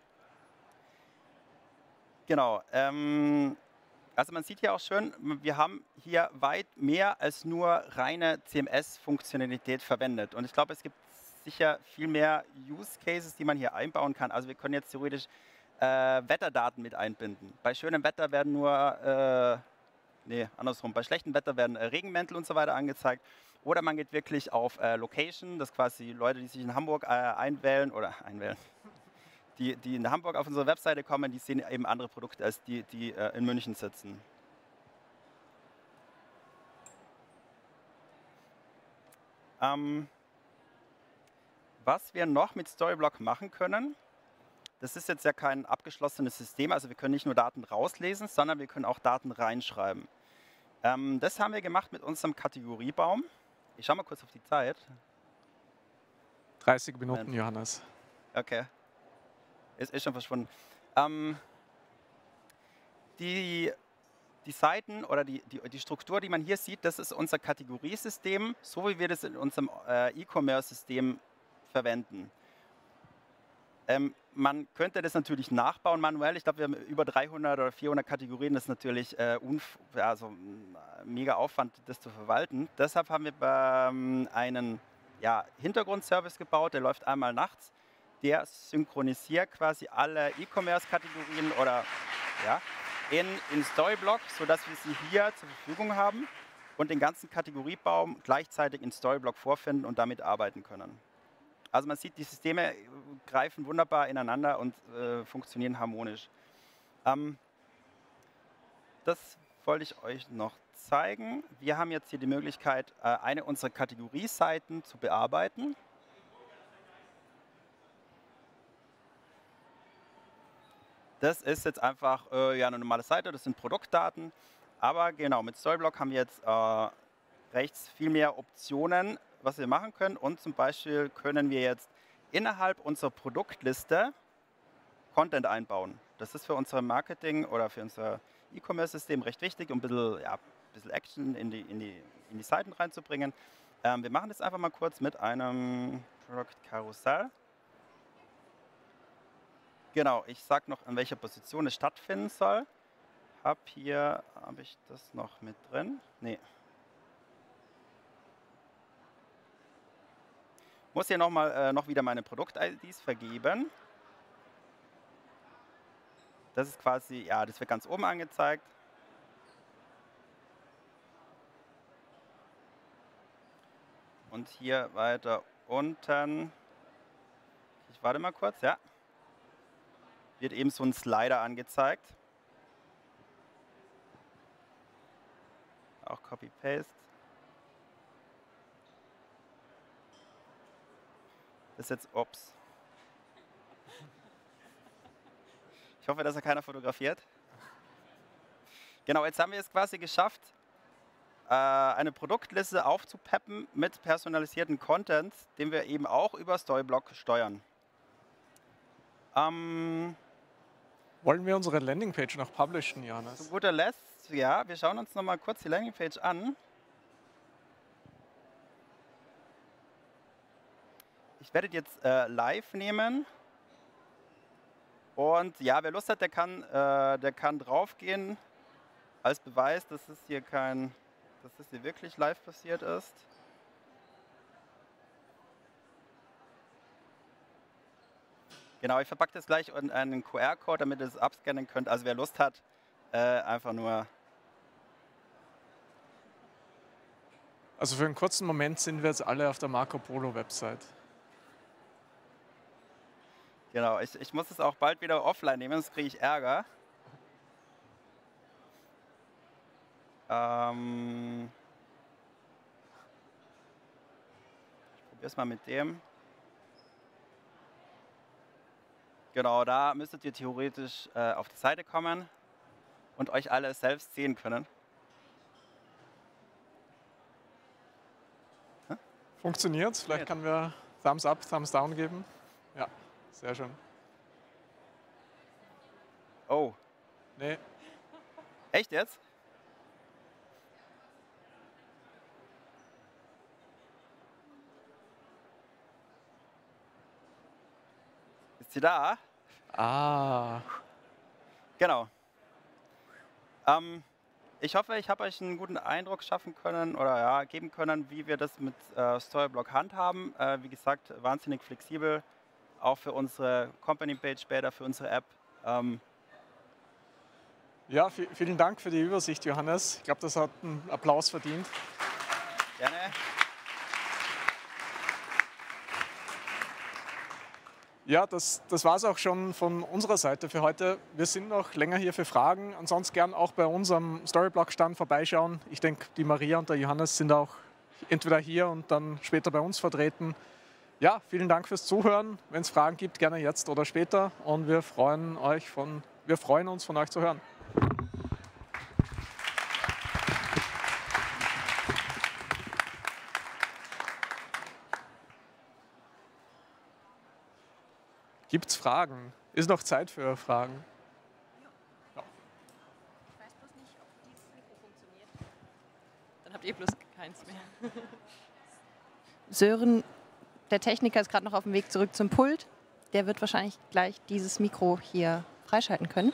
[SPEAKER 1] Genau. Ähm, also man sieht hier auch schön, wir haben hier weit mehr als nur reine C M S-Funktionalität verwendet. Und ich glaube, es gibt sicher viel mehr Use Cases, die man hier einbauen kann. Also wir können jetzt theoretisch äh, Wetterdaten mit einbinden. Bei schönem Wetter werden nur, äh, nee, andersrum, bei schlechtem Wetter werden äh, Regenmäntel und so weiter angezeigt. Oder man geht wirklich auf äh, Location, das quasi Leute, die sich in Hamburg äh, einwählen oder einwählen. Die, die in Hamburg auf unsere Webseite kommen, die sehen eben andere Produkte als die, die äh, in München sitzen. Ähm, was wir noch mit Storyblock machen können, das ist jetzt ja kein abgeschlossenes System, also wir können nicht nur Daten rauslesen, sondern wir können auch Daten reinschreiben. Ähm, das haben wir gemacht mit unserem Kategoriebaum. Ich schaue mal kurz auf die Zeit.
[SPEAKER 2] dreißig Minuten,
[SPEAKER 1] Moment.
[SPEAKER 2] Johannes.
[SPEAKER 1] Okay. Ist, ist schon verschwunden. Ähm, die, die Seiten oder die, die, die Struktur, die man hier sieht, das ist unser Kategoriesystem, so wie wir das in unserem äh, E-Commerce-System verwenden. Ähm, man könnte das natürlich nachbauen manuell. Ich glaube, wir haben über dreihundert oder vierhundert Kategorien. Das ist natürlich äh, also, ein mega Aufwand, das zu verwalten. Deshalb haben wir ähm, einen ja, Hintergrundservice gebaut, der läuft einmal nachts. Der synchronisiert quasi alle E-Commerce-Kategorien oder ja, in, in Storyblock, sodass wir sie hier zur Verfügung haben und den ganzen Kategoriebaum gleichzeitig in Storyblock vorfinden und damit arbeiten können. Also man sieht, die Systeme greifen wunderbar ineinander und äh, funktionieren harmonisch. Ähm, das wollte ich euch noch zeigen. Wir haben jetzt hier die Möglichkeit, äh, eine unserer Kategorieseiten zu bearbeiten. Das ist jetzt einfach äh, ja, eine normale Seite, das sind Produktdaten. Aber genau, mit Storyblock haben wir jetzt äh, rechts viel mehr Optionen, was wir machen können. Und zum Beispiel können wir jetzt innerhalb unserer Produktliste Content einbauen. Das ist für unser Marketing oder für unser E-Commerce-System recht wichtig, um ein bisschen, ja, ein bisschen Action in die, in, die, in die Seiten reinzubringen. Ähm, wir machen das einfach mal kurz mit einem Product Karussell. Genau, ich sage noch, an welcher Position es stattfinden soll. Hab hier, habe ich das noch mit drin? Nee. Muss hier noch mal äh, noch wieder meine Produkt-I Ds vergeben. Das ist quasi, ja, das wird ganz oben angezeigt. Und hier weiter unten, ich warte mal kurz, ja, wird eben so ein Slider angezeigt. Auch Copy-Paste. Das ist jetzt, ups. Ich hoffe, dass er keiner fotografiert. Genau, jetzt haben wir es quasi geschafft, eine Produktliste aufzupeppen mit personalisierten Content, den wir eben auch über Storyblock steuern. Ähm,
[SPEAKER 2] Wollen wir unsere Landingpage noch publishen, Johannes?
[SPEAKER 1] Zu guter Letzt, ja, wir schauen uns noch mal kurz die Landingpage an. Ich werde die jetzt äh, live nehmen. Und ja, wer Lust hat, der kann, äh, der kann draufgehen als Beweis, dass es hier kein, dass es hier wirklich live passiert ist. Genau, ich verpacke das gleich in einen Q R-Code, damit ihr es abscannen könnt. Also wer Lust hat, äh, einfach nur.
[SPEAKER 2] Also für einen kurzen Moment sind wir jetzt alle auf der Marco Polo Website.
[SPEAKER 1] Genau, ich, ich muss es auch bald wieder offline nehmen, sonst kriege ich Ärger. Ähm ich probiere es mal mit dem. Genau, da müsstet ihr theoretisch äh, auf die Seite kommen und euch alle selbst sehen können. Hm?
[SPEAKER 2] Funktioniert's? Vielleicht können wir Thumbs up, Thumbs down geben. Ja, sehr schön.
[SPEAKER 1] Oh.
[SPEAKER 2] Nee.
[SPEAKER 1] Echt jetzt? Ist sie da?
[SPEAKER 2] Ah.
[SPEAKER 1] Genau. Ähm, ich hoffe, ich habe euch einen guten Eindruck schaffen können oder ja, geben können, wie wir das mit äh, Storyblock handhaben. Äh, wie gesagt, wahnsinnig flexibel, auch für unsere Company-Page später, für unsere App. Ähm,
[SPEAKER 2] Ja, vielen Dank für die Übersicht, Johannes. Ich glaube, das hat einen Applaus verdient.
[SPEAKER 1] Gerne.
[SPEAKER 2] Ja, das, das war es auch schon von unserer Seite für heute. Wir sind noch länger hier für Fragen. Ansonsten gern auch bei uns am Storyblock-Stand vorbeischauen. Ich denke, die Maria und der Johannes sind auch entweder hier und dann später bei uns vertreten. Ja, vielen Dank fürs Zuhören. Wenn es Fragen gibt, gerne jetzt oder später. Und wir freuen, euch von, wir freuen uns, von euch zu hören. Gibt es Fragen? Ist noch Zeit für Fragen?
[SPEAKER 3] Ich weiß bloß nicht, ob die habt eh bloß keins mehr. Sören, der Techniker, ist gerade noch auf dem Weg zurück zum Pult. Der wird wahrscheinlich gleich dieses Mikro hier freischalten können.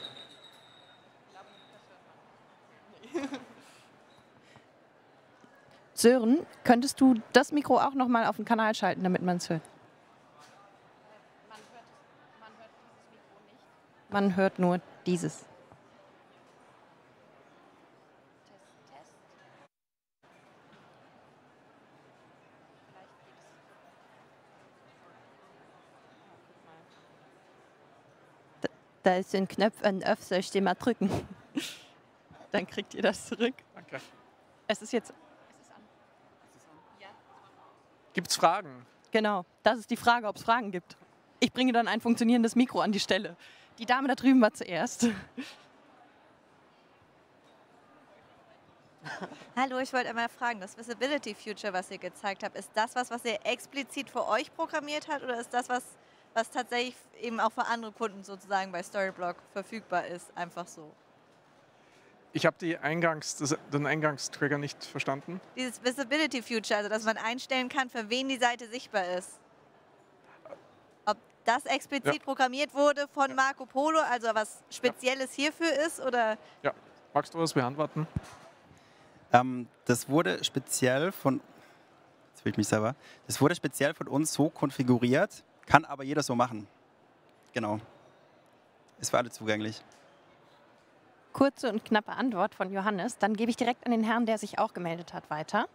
[SPEAKER 3] Sören, könntest du das Mikro auch noch mal auf den Kanal schalten, damit man es hört? Man hört nur dieses. Da ist ein Knopf, ein Öff, soll ich den mal drücken? Dann kriegt ihr das zurück.
[SPEAKER 2] Danke.
[SPEAKER 3] Es ist jetzt.
[SPEAKER 2] Gibt es Fragen?
[SPEAKER 3] Genau, das ist die Frage, ob es Fragen gibt. Ich bringe dann ein funktionierendes Mikro an die Stelle. Die Dame da drüben war zuerst.
[SPEAKER 5] Hallo, ich wollte einmal fragen, das Visibility Future, was ihr gezeigt habt, ist das was, was ihr explizit für euch programmiert habt oder ist das was, was tatsächlich eben auch für andere Kunden sozusagen bei Storyblock verfügbar ist, einfach so?
[SPEAKER 2] Ich habe die Eingangs, das, den Eingangstrigger nicht verstanden.
[SPEAKER 5] Dieses Visibility Future, also dass man einstellen kann, für wen die Seite sichtbar ist. Ob das explizit
[SPEAKER 2] Ja.
[SPEAKER 5] programmiert wurde von Marco Polo, also was Spezielles hierfür ist, oder?
[SPEAKER 2] Ja, magst du das beantworten?
[SPEAKER 1] Ähm, das wurde speziell von, jetzt will ich mich selber, das wurde speziell von uns so konfiguriert, kann aber jeder so machen. Genau. Ist für alle zugänglich.
[SPEAKER 3] Kurze und knappe Antwort von Johannes. Dann gebe ich direkt an den Herrn, der sich auch gemeldet hat, weiter.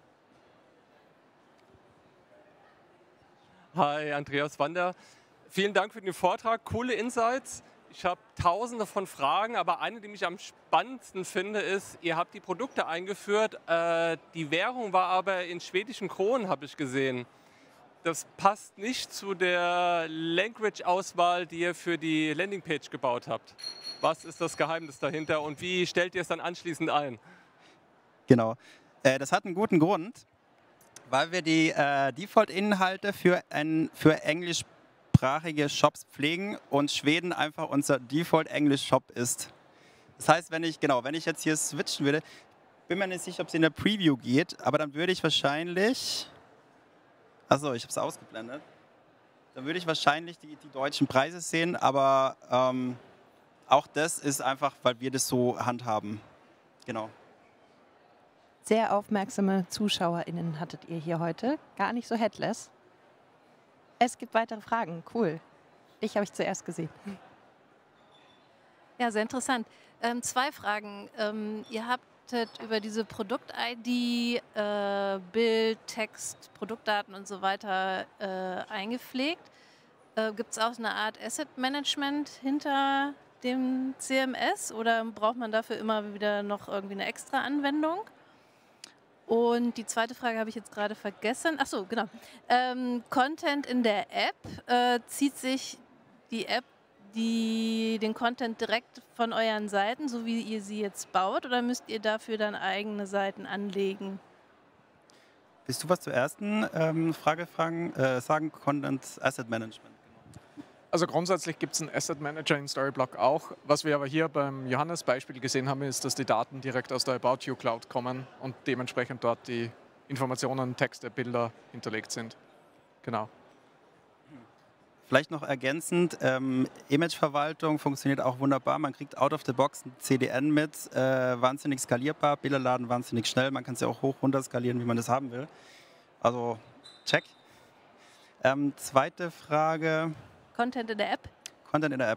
[SPEAKER 6] Hi, Andreas Wander. Vielen Dank für den Vortrag, coole Insights. Ich habe tausende von Fragen, aber eine, die mich am spannendsten finde, ist, ihr habt die Produkte eingeführt, äh, die Währung war aber in schwedischen Kronen, habe ich gesehen. Das passt nicht zu der Language-Auswahl, die ihr für die Landingpage gebaut habt. Was ist das Geheimnis dahinter und wie stellt ihr es dann anschließend ein?
[SPEAKER 1] Genau. Äh, das hat einen guten Grund, weil wir die äh, Default-Inhalte für, ein, für englischsprachige Shops pflegen und Schweden einfach unser Default-Englisch-Shop ist. Das heißt, wenn ich, genau, wenn ich jetzt hier switchen würde, bin mir nicht sicher, ob es in der Preview geht, aber dann würde ich wahrscheinlich, achso, ich habe es ausgeblendet, dann würde ich wahrscheinlich die, die deutschen Preise sehen, aber ähm, auch das ist einfach, weil wir das so handhaben. Genau.
[SPEAKER 3] Sehr aufmerksame ZuschauerInnen hattet ihr hier heute. Gar nicht so headless. Es gibt weitere Fragen. Cool. Dich habe ich zuerst gesehen.
[SPEAKER 7] Ja, sehr interessant. Ähm, zwei Fragen. Ähm, ihr habtet über diese Produkt-I D, äh, Bild, Text, Produktdaten und so weiter äh, eingepflegt. Äh, Gibt es auch eine Art Asset-Management hinter dem C M S oder braucht man dafür immer wieder noch irgendwie eine extra Anwendung? Und die zweite Frage habe ich jetzt gerade vergessen. Ach so, genau. Ähm, Content in der App, äh, zieht sich die App die, den Content direkt von euren Seiten, so wie ihr sie jetzt baut, oder müsst ihr dafür dann eigene Seiten anlegen?
[SPEAKER 1] Willst du was zur ersten ähm, Frage fragen, äh, sagen? Content Asset Management.
[SPEAKER 2] Also grundsätzlich gibt es einen Asset Manager in Storyblock auch. Was wir aber hier beim Johannes-Beispiel gesehen haben, ist, dass die Daten direkt aus der About You Cloud kommen und dementsprechend dort die Informationen, Texte, Bilder hinterlegt sind. Genau.
[SPEAKER 1] Vielleicht noch ergänzend, ähm, Imageverwaltung funktioniert auch wunderbar. Man kriegt out of the box ein C D N mit, äh, wahnsinnig skalierbar, Bilder laden wahnsinnig schnell. Man kann es ja auch hoch runter skalieren, wie man das haben will. Also check. Ähm, zweite Frage.
[SPEAKER 7] Content in der App?
[SPEAKER 1] Content in der App.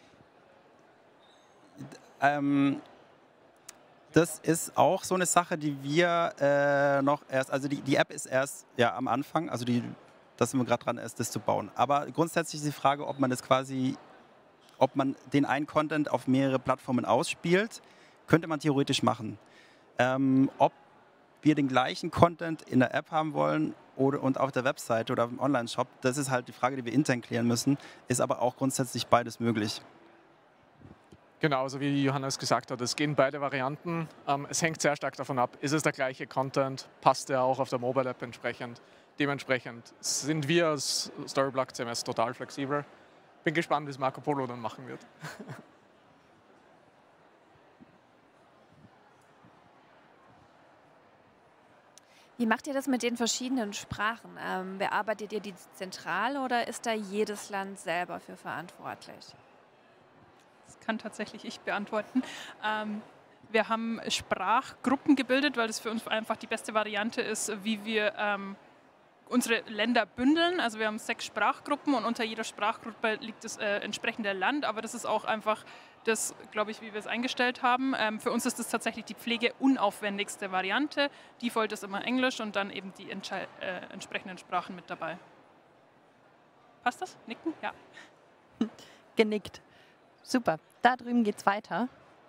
[SPEAKER 1] Ähm, das ist auch so eine Sache, die wir äh, noch erst, also die, die App ist erst ja, am Anfang, also die, da sind wir gerade dran, erst das zu bauen. Aber grundsätzlich ist die Frage, ob man das quasi, ob man den einen Content auf mehrere Plattformen ausspielt, könnte man theoretisch machen. Ähm, ob wir den gleichen Content in der App haben wollen oder, und auf der Webseite oder im Online-Shop, das ist halt die Frage, die wir intern klären müssen, ist aber auch grundsätzlich beides möglich.
[SPEAKER 2] Genau, also wie Johannes gesagt hat, es gehen beide Varianten. Ähm, es hängt sehr stark davon ab, ist es der gleiche Content, passt der auch auf der Mobile App entsprechend. Dementsprechend sind wir als Storyblock C M S total flexibel. Bin gespannt, wie es Marco Polo dann machen wird.
[SPEAKER 8] Wie macht ihr das mit den verschiedenen Sprachen? Ähm, bearbeitet ihr die zentral oder ist da jedes Land selber für verantwortlich?
[SPEAKER 4] Das kann tatsächlich ich beantworten. Ähm, wir haben Sprachgruppen gebildet, weil das für uns einfach die beste Variante ist, wie wir ähm, unsere Länder bündeln. Also wir haben sechs Sprachgruppen und unter jeder Sprachgruppe liegt das äh, entsprechende Land, aber das ist auch einfach das, glaube ich, wie wir es eingestellt haben. Ähm, für uns ist das tatsächlich die pflegeunaufwendigste Variante. Default ist immer Englisch und dann eben die äh, entsprechenden Sprachen mit dabei. Passt das? Nicken? Ja.
[SPEAKER 3] Genickt. Super. Da drüben geht's weiter.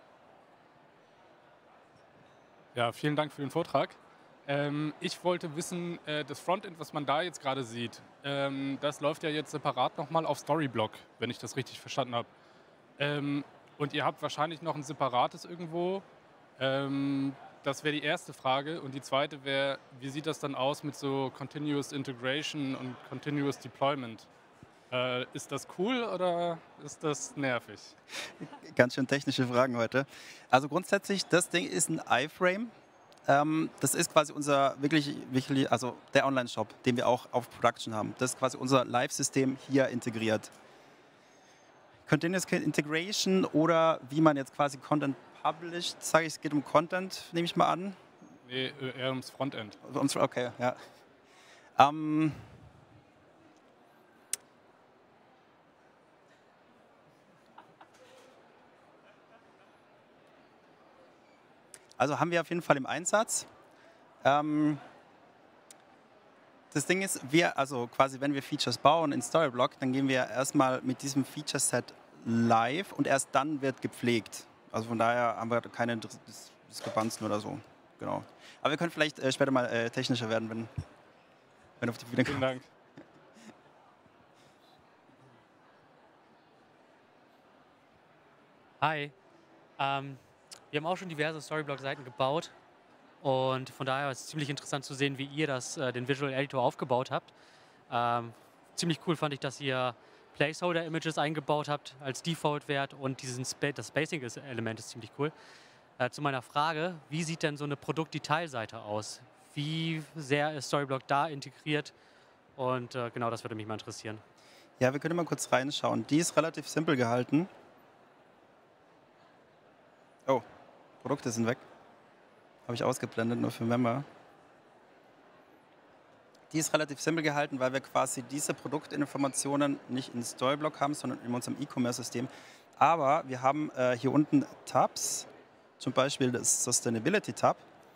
[SPEAKER 9] Ja, vielen Dank für den Vortrag. Ähm, ich wollte wissen, äh, das Frontend, was man da jetzt gerade sieht, ähm, das läuft ja jetzt separat nochmal auf Storyblock, wenn ich das richtig verstanden habe. Ähm, und ihr habt wahrscheinlich noch ein separates irgendwo. Ähm, das wäre die erste Frage. Und die zweite wäre, wie sieht das dann aus mit so Continuous Integration und Continuous Deployment? Äh, ist das cool oder ist das nervig?
[SPEAKER 1] Ganz schön technische Fragen heute. Also grundsätzlich, das Ding ist ein iFrame. Ähm, das ist quasi unser wirklich, wirklich also der Online-Shop, den wir auch auf Production haben. Das ist quasi unser Live-System hier integriert. Continuous Integration oder wie man jetzt quasi Content published, sage ich, es geht um Content, nehme ich mal an.
[SPEAKER 9] Nee, eher ums Frontend.
[SPEAKER 1] Okay, ja. Ähm, Also haben wir auf jeden Fall im Einsatz. Ähm, das Ding ist, wir, also quasi wenn wir Features bauen in Storyblock, dann gehen wir erstmal mit diesem Feature-Set live und erst dann wird gepflegt. Also von daher haben wir keine Dis Diskrepanzen oder so. Genau. Aber wir können vielleicht äh, später mal äh, technischer werden, wenn, wenn auf die Bühne kommt.
[SPEAKER 9] Vielen Dank.
[SPEAKER 10] Hi. Ähm, wir haben auch schon diverse Storyblock-Seiten gebaut und von daher ist es ziemlich interessant zu sehen, wie ihr das, äh, den Visual Editor aufgebaut habt. Ähm, ziemlich cool fand ich, dass ihr Placeholder-Images eingebaut habt als Default-Wert und diesen Spa das Spacing-Element ist ziemlich cool. Äh, zu meiner Frage, wie sieht denn so eine Produktdetailseite aus? Wie sehr ist Storyblock da integriert? Und äh, genau, das würde mich mal interessieren.
[SPEAKER 1] Ja, wir können mal kurz reinschauen. Die ist relativ simpel gehalten. Oh, Produkte sind weg. Habe ich ausgeblendet, nur für Member. Die ist relativ simpel gehalten, weil wir quasi diese Produktinformationen nicht in Storyblock haben, sondern in unserem E-Commerce-System. Aber wir haben äh, hier unten Tabs, zum Beispiel das Sustainability-Tab.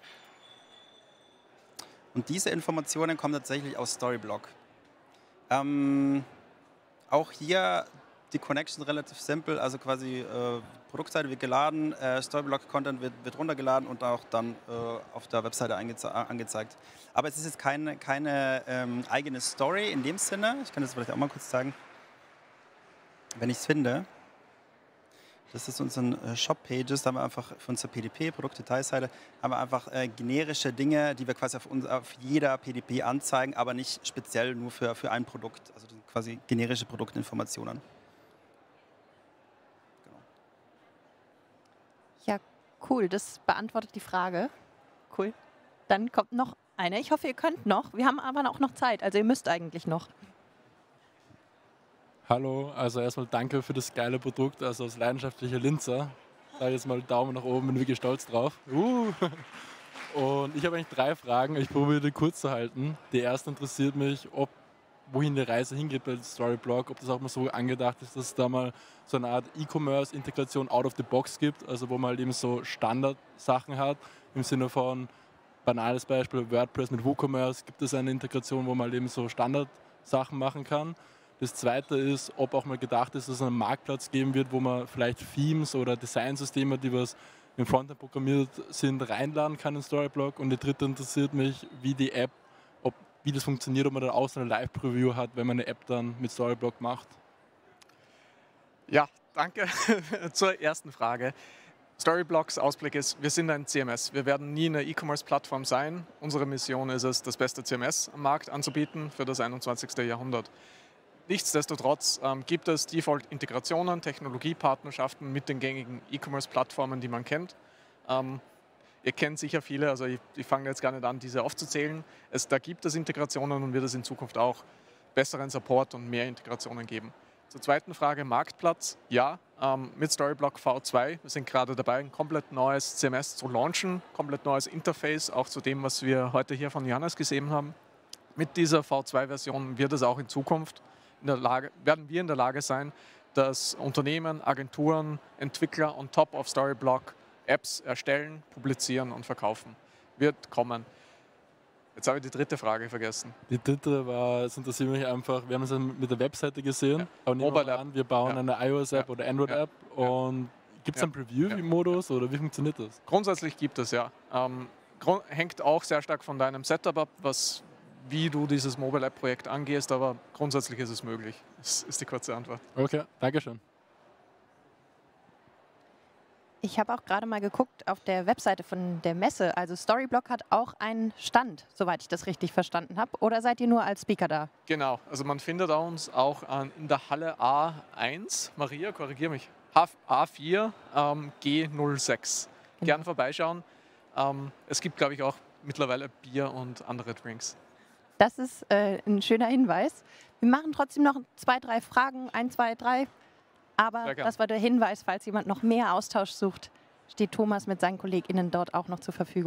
[SPEAKER 1] Und diese Informationen kommen tatsächlich aus Storyblock. Ähm, auch hier die Connection relativ simpel, also quasi äh, Produktseite wird geladen, äh, Storyblock-Content wird, wird runtergeladen und auch dann äh, auf der Webseite angeze angezeigt. Aber es ist jetzt keine, keine ähm, eigene Story in dem Sinne. Ich kann das vielleicht auch mal kurz zeigen, wenn ich es finde. Das ist unseren äh, Shop-Pages, da haben wir einfach für unsere P D P, Produktdetailseite, haben wir einfach äh, generische Dinge, die wir quasi auf, uns, auf jeder P D P anzeigen, aber nicht speziell nur für, für ein Produkt, also quasi generische Produktinformationen.
[SPEAKER 3] Ja, cool. Das beantwortet die Frage. Cool. Dann kommt noch eine. Ich hoffe, ihr könnt noch. Wir haben aber auch noch Zeit. Also ihr müsst eigentlich noch.
[SPEAKER 11] Hallo, also erstmal danke für das geile Produkt. Also als leidenschaftlicher Linzer sage ich jetzt mal Daumen nach oben, bin wirklich stolz drauf. Uh. Und ich habe eigentlich drei Fragen. Ich probiere die kurz zu halten. Die erste interessiert mich, ob wohin die Reise hingeht bei Storyblock, ob das auch mal so angedacht ist, dass es da mal so eine Art E-Commerce-Integration out of the box gibt, also wo man halt eben so Standardsachen hat, im Sinne von, banales Beispiel, WordPress mit WooCommerce, gibt es eine Integration, wo man halt eben so Standardsachen machen kann. Das zweite ist, ob auch mal gedacht ist, dass es einen Marktplatz geben wird, wo man vielleicht Themes oder Designsysteme, die was im Frontend programmiert sind, reinladen kann in Storyblock. Und die dritte interessiert mich, wie die App, ob wie das funktioniert, ob man dann auch so eine Live-Preview hat, wenn man eine App dann mit Storyblock macht.
[SPEAKER 2] Ja, danke zur ersten Frage. Storyblocks Ausblick ist, wir sind ein C M S. Wir werden nie eine E-Commerce-Plattform sein. Unsere Mission ist es, das beste C M S am Markt anzubieten für das einundzwanzigste Jahrhundert. Nichtsdestotrotz ähm, gibt es Default-Integrationen, Technologiepartnerschaften mit den gängigen E-Commerce-Plattformen, die man kennt. Ähm, Ihr kennt sicher viele, also ich, ich fange jetzt gar nicht an, diese aufzuzählen. Es, da gibt es Integrationen und wird es in Zukunft auch besseren Support und mehr Integrationen geben. Zur zweiten Frage, Marktplatz. Ja, ähm, mit Storyblock V zwei. Wir sind gerade dabei, ein komplett neues C M S zu launchen, komplett neues Interface, auch zu dem, was wir heute hier von Johannes gesehen haben. Mit dieser V zwei Version wird es auch in Zukunft in der Lage, werden wir in der Lage sein, dass Unternehmen, Agenturen, Entwickler on top of Storyblock Apps erstellen, publizieren und verkaufen. Wird kommen. Jetzt habe ich die dritte Frage vergessen.
[SPEAKER 11] Die dritte war, es interessiert mich einfach, wir haben es ja mit der Webseite gesehen,
[SPEAKER 2] Ja.
[SPEAKER 11] aber nehmen wir
[SPEAKER 2] Mobile
[SPEAKER 11] mal
[SPEAKER 2] App.
[SPEAKER 11] an, wir bauen
[SPEAKER 2] Ja.
[SPEAKER 11] eine iOS-App
[SPEAKER 2] Ja.
[SPEAKER 11] oder Android-App
[SPEAKER 2] Ja.
[SPEAKER 11] und gibt es
[SPEAKER 2] Ja.
[SPEAKER 11] einen Preview-Modus oder wie funktioniert das?
[SPEAKER 2] Grundsätzlich gibt es ja. Ähm, grund- hängt auch sehr stark von deinem Setup ab, was, wie du dieses Mobile App-Projekt angehst, aber grundsätzlich ist es möglich. Das ist die kurze Antwort.
[SPEAKER 11] Okay, Dankeschön.
[SPEAKER 3] Ich habe auch gerade mal geguckt auf der Webseite von der Messe. Also Storyblock hat auch einen Stand, soweit ich das richtig verstanden habe. Oder seid ihr nur als Speaker da?
[SPEAKER 2] Genau, also man findet uns auch an, in der Halle A eins, Maria, korrigier mich, H- A vier, ähm, G null sechs.
[SPEAKER 3] Genau.
[SPEAKER 2] Gern vorbeischauen. Ähm, es gibt, glaube ich, auch mittlerweile Bier und andere Drinks.
[SPEAKER 3] Das ist äh, ein schöner Hinweis. Wir machen trotzdem noch zwei, drei Fragen. Ein, zwei, drei. Aber
[SPEAKER 2] Sehr gern.
[SPEAKER 3] das war der Hinweis, falls jemand noch mehr Austausch sucht, steht Thomas mit seinen KollegInnen dort auch noch zur Verfügung.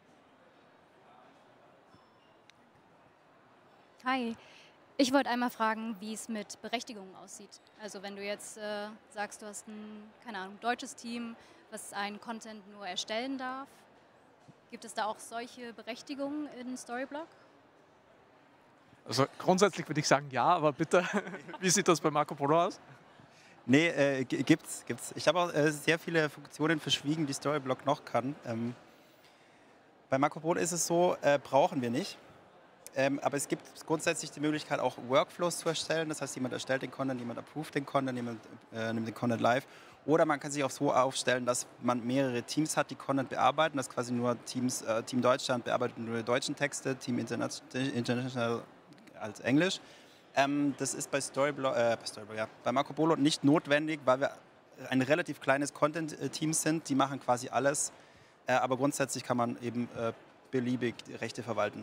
[SPEAKER 12] Hi, ich wollte einmal fragen, wie es mit Berechtigungen aussieht. Also wenn du jetzt äh, sagst, du hast ein, keine Ahnung, deutsches Team, was einen Content nur erstellen darf, gibt es da auch solche Berechtigungen in Storyblock?
[SPEAKER 2] Also grundsätzlich würde ich sagen ja, aber bitte, wie sieht das bei Marco Polo aus?
[SPEAKER 1] Nee, äh, g- gibt's, gibt's. Ich habe auch äh, sehr viele Funktionen verschwiegen, die Storyblock noch kann. Ähm, bei Marco Polo ist es so, äh, brauchen wir nicht. Ähm, aber es gibt grundsätzlich die Möglichkeit, auch Workflows zu erstellen. Das heißt, jemand erstellt den Content, jemand approved den Content, jemand äh, nimmt den Content live. Oder man kann sich auch so aufstellen, dass man mehrere Teams hat, die Content bearbeiten. Das ist quasi nur Teams, äh, Team Deutschland bearbeitet nur die deutschen Texte, Team Interna International als Englisch. Ähm, das ist bei Storyblock, äh, bei, Storyblock ja, bei Marco Polo nicht notwendig, weil wir ein relativ kleines Content-Team sind. Die machen quasi alles. Äh, aber grundsätzlich kann man eben äh, beliebig die Rechte verwalten.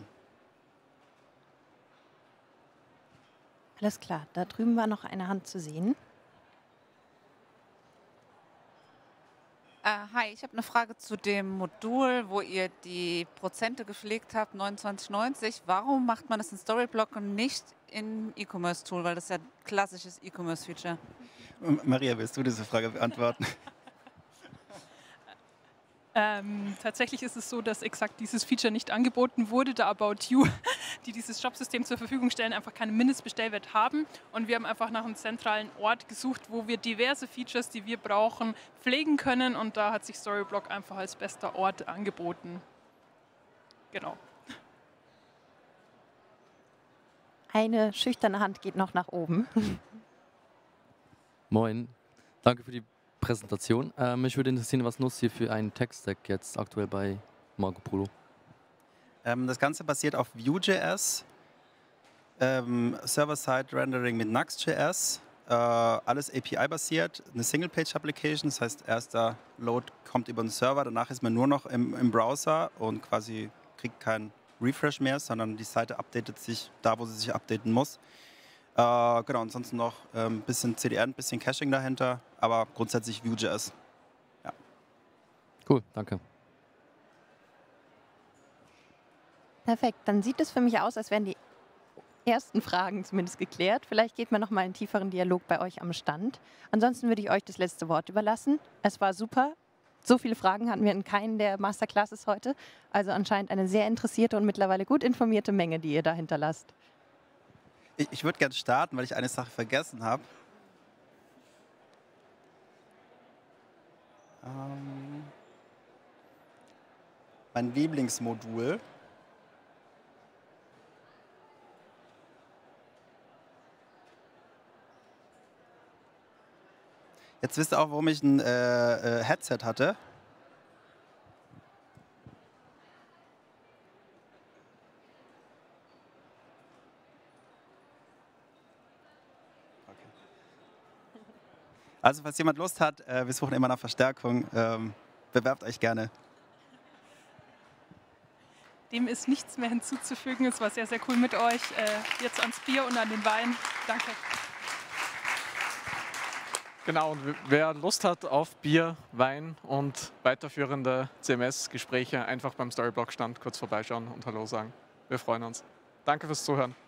[SPEAKER 3] Alles klar, da drüben war noch eine Hand zu sehen.
[SPEAKER 13] Äh, hi, ich habe eine Frage zu dem Modul, wo ihr die Prozente gepflegt habt, neunundzwanzig neunzig. Warum macht man das in Storyblock und nicht in E-Commerce-Tool? Weil das ist ja ein klassisches E-Commerce-Feature.
[SPEAKER 1] M- Maria, willst du diese Frage beantworten?
[SPEAKER 4] Ähm, tatsächlich ist es so, dass exakt dieses Feature nicht angeboten wurde, da About You, die dieses Shopsystem zur Verfügung stellen, einfach keinen Mindestbestellwert haben. Und wir haben einfach nach einem zentralen Ort gesucht, wo wir diverse Features, die wir brauchen, pflegen können. Und da hat sich Storyblock einfach als bester Ort angeboten. Genau.
[SPEAKER 3] Eine schüchterne Hand geht noch nach oben.
[SPEAKER 14] Moin, danke für die Präsentation. Ähm, mich würde interessieren, was nutzt ihr für einen Tech-Stack jetzt aktuell bei Marco Polo?
[SPEAKER 1] Ähm, das Ganze basiert auf Vue.js, ähm, Server-Side-Rendering mit Nuxt.js, äh, alles A P I-basiert, eine Single-Page-Application, das heißt, erster Load kommt über den Server, danach ist man nur noch im, im Browser und quasi kriegt keinen Refresh mehr, sondern die Seite updatet sich da, wo sie sich updaten muss. Äh, genau, ansonsten noch ein ähm, bisschen C D N, ein bisschen Caching dahinter, aber grundsätzlich Vue.js. Ja.
[SPEAKER 14] Cool, danke.
[SPEAKER 3] Perfekt, dann sieht es für mich aus, als wären die ersten Fragen zumindest geklärt. Vielleicht geht man noch mal einen tieferen Dialog bei euch am Stand. Ansonsten würde ich euch das letzte Wort überlassen. Es war super. So viele Fragen hatten wir in keinen der Masterclasses heute. Also anscheinend eine sehr interessierte und mittlerweile gut informierte Menge, die ihr da hinterlasst.
[SPEAKER 1] Ich, ich würde gerne starten, weil ich eine Sache vergessen habe. Ähm, mein Lieblingsmodul. Jetzt wisst ihr auch, warum ich ein äh, äh, Headset hatte. Also falls jemand Lust hat, äh, wir suchen immer nach Verstärkung, ähm, bewerbt euch gerne.
[SPEAKER 4] dem ist nichts mehr hinzuzufügen. Es war sehr, sehr cool mit euch. Äh, jetzt ans Bier und an den Wein. Danke.
[SPEAKER 2] Genau, und wer Lust hat auf Bier, Wein und weiterführende C M S-Gespräche, einfach beim Storyblock-Stand kurz vorbeischauen und Hallo sagen. Wir freuen uns. Danke fürs Zuhören.